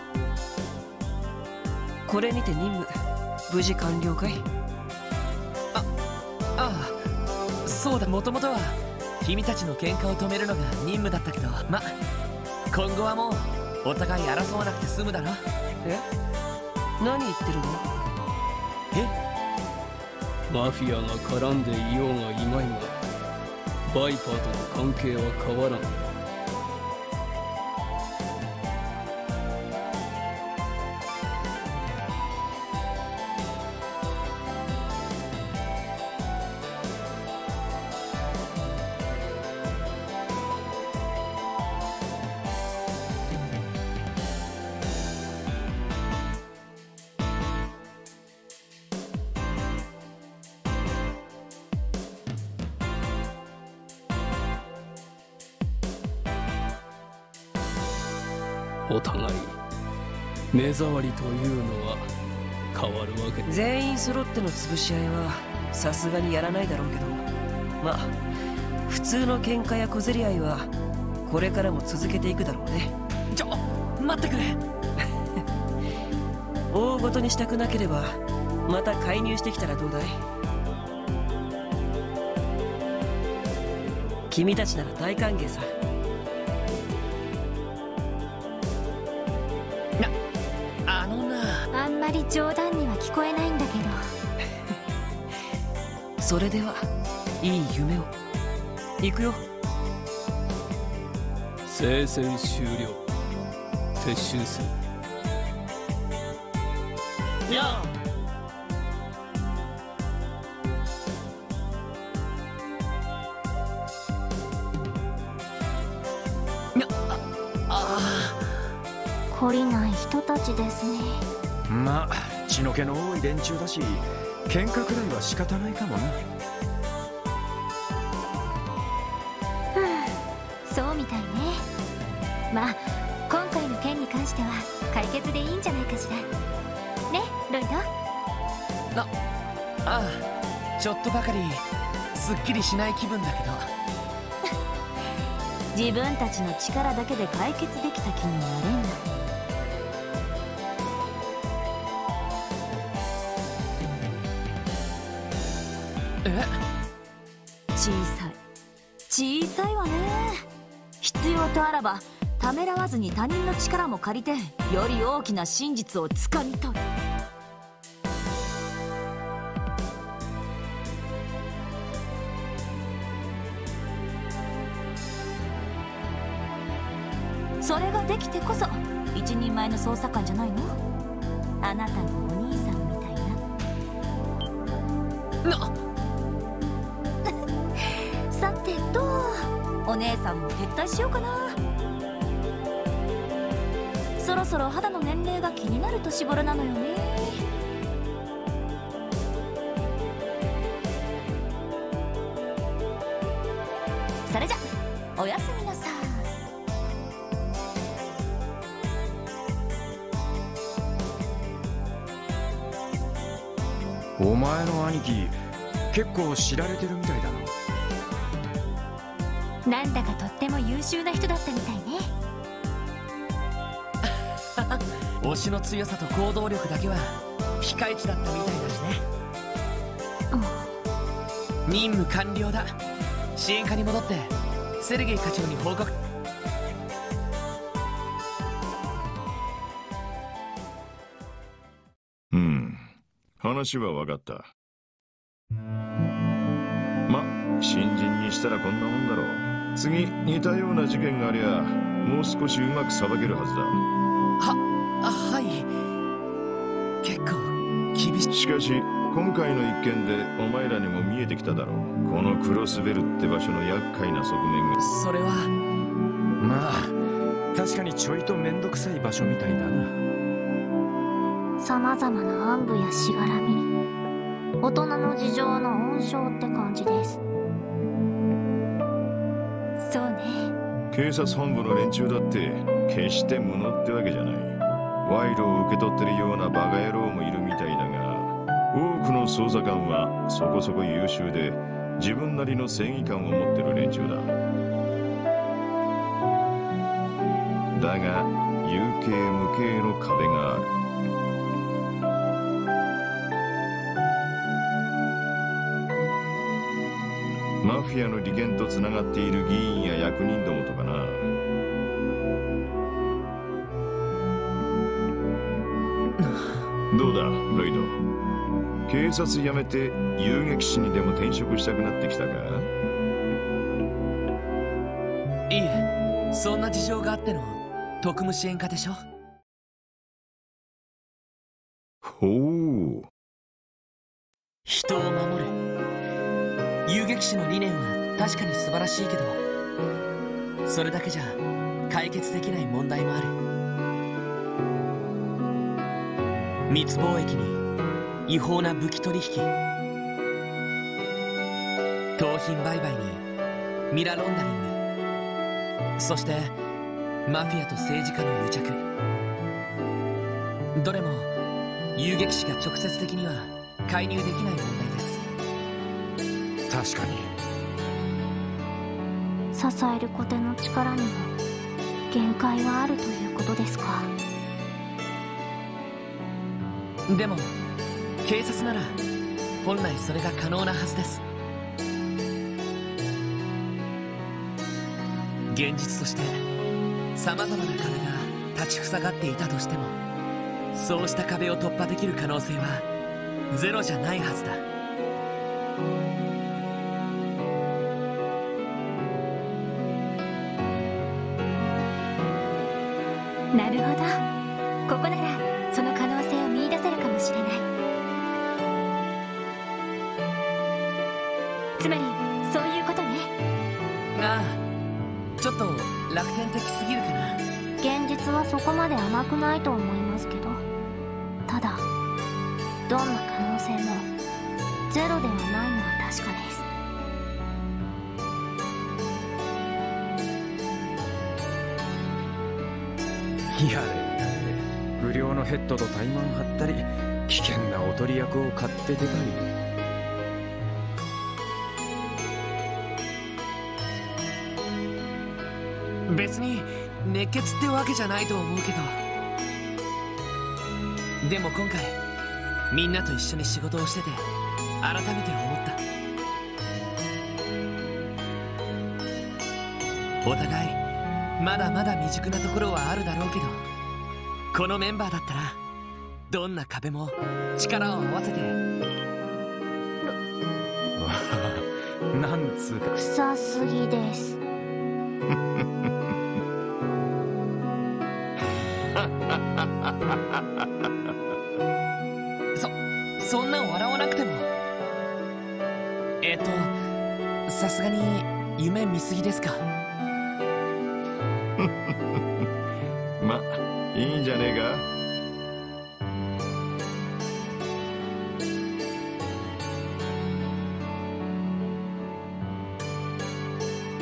これにて任務無事完了かい？ あああ、そうだ。もともとは君たちの喧嘩を止めるのが任務だったけど、ま今後はもうお互い争わなくて済むだろ。 え？何言ってるの？ え？マフィアが絡んでいようがいまいがバイパーとの関係は変わらん。お互い目障りというのは変わるわけ。 全員揃っての潰し合いはさすがにやらないだろうけど、まあ普通の喧嘩や小競り合いはこれからも続けていくだろうね。 ちょ待ってくれ。 大ごとにしたくなければまた介入してきたらどうだい？君たちなら大歓迎さ。 あのな、 あんまり冗談には聞こえないんだけど。 それではいい夢を。行くよ。 聖戦終了。撤収する。 やあ。 懲りない人たちですね。 まあ血の気の多い連中だし喧嘩くらいは仕方ないかもな。 そうみたいね。まあ今回の件に関しては解決でいいんじゃないかしらね、ロイド。 あああ、ちょっとばかりすっきりしない気分だけど。 自分たちの力だけで解決できた気になれんな。 え？ 小さい小さいわね。必要とあらばためらわずに他人の力も借りてより大きな真実をつかみ取る。それができてこそ一人前の捜査官じゃないの？あなたのお兄さんみたいな。 なさてと、お姉さんも撤退しようかな。そろそろ肌の年齢が気になる年頃なのよね。 おやすみなさい。 お前の兄貴結構知られてるみたいだな。 なんだかとっても優秀な人だったみたいね。 推しの強さと行動力だけはピカイチだったみたいだしね。任務完了だ。支援課に戻ってセルゲイ課長に報告。 うん、話は分かった。ま、新人にしたらこんなもんだろう。次似たような事件がありゃもう少しうまくさばけるはずだ。 は、はい。結構厳しい。 しかし今回の一件でお前らにも見えてきただろう。このクロスベルって場所の厄介な側面が。 それはまあ確かにちょいとめんどくさい場所みたいだな。 様々な暗部やしがらみ、大人の事情の温床って感じです。 そうね。 警察本部の連中だって決して無能ってわけじゃない。賄賂を受け取ってるようなバカ野郎もいるみたいだが、多くの捜査官はそこそこ優秀で自分なりの正義感を持ってる連中だ。だが有形無形の壁がある。マフィアの利権とつながっている議員や役人どもとかな。どうだロイド、警察辞めて遊撃士にでも転職したくなってきたか？ いいえ、そんな事情があっての特務支援課でしょ。 ほう。 人を守る遊撃士の理念は確かに素晴らしいけど、それだけじゃ解決できない問題もある。密貿易に違法な武器取引、盗品売買にミラロンダリング、そしてマフィアと政治家の癒着。どれも遊撃士が直接的には介入できない問題です。 確かに支える小手の力にも限界はあるということですか。 でも警察なら本来それが可能なはずです。現実としてさまざまな壁が立ちふさがっていたとしても、そうした壁を突破できる可能性はゼロじゃないはずだ。 なるほど、ここならその可能性を見出せるかもしれない。つまりそういうことね。 ああ、ちょっと楽天的すぎるかな。 現実はそこまで甘くないと思いますけど、ただどんな可能性もゼロではないのは確かです。 やれやれ、不良のヘッドと怠慢張ったり、危険なおとり役を買って出たり。 別に熱血ってわけじゃないと思うけど、でも今回みんなと一緒に仕事をしてて改めて思った。お互いまだまだ未熟なところはあるだろうけど、このメンバーだったらどんな壁も力を合わせて。 なんつうか臭すぎです。 そそんな笑わなくても。えっとさすがに夢見すぎですか？ ま、いいんじゃねえか。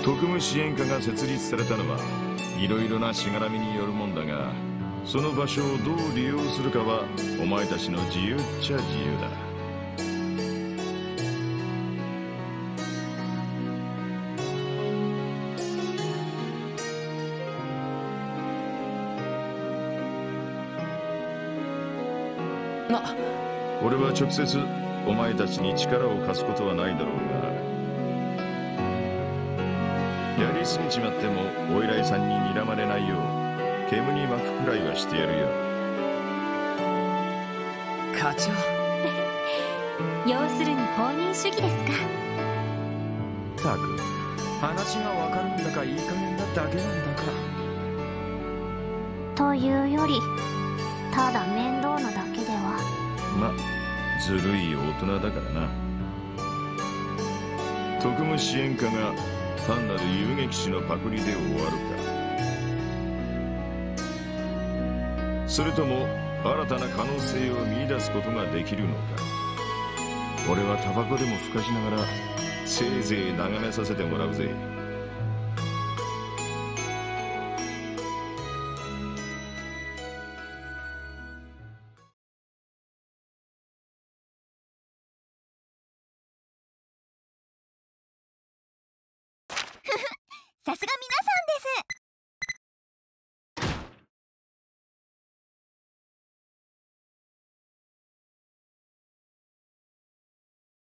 特務支援課が設立されたのはいろいろなしがらみによるもんだが、その場所をどう利用するかはお前たちの自由っちゃ自由だ。俺は直接お前たちに力を貸すことはないだろうが、やりすぎちまってもお偉いさんに睨まれないよう煙に巻くくらいはしてやるよ。 課長要するに放任主義ですか。 たく話がわかるんだかいい加減なだけなんだか。 というよりただ面倒なだけでは。 ま、ずるい大人だからな。特務支援課が単なる遊撃士のパクリで終わるか、それとも新たな可能性を見出すことができるのか。俺はタバコでもふかしながらせいぜい眺めさせてもらうぜ。 さすが皆さんです。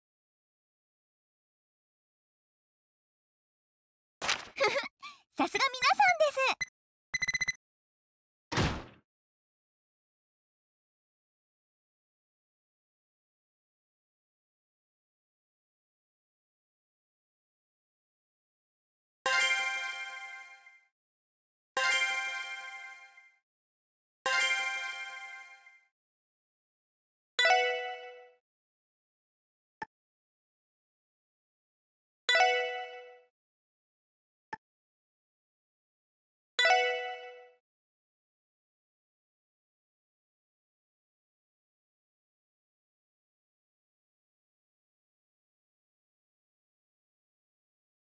さすが皆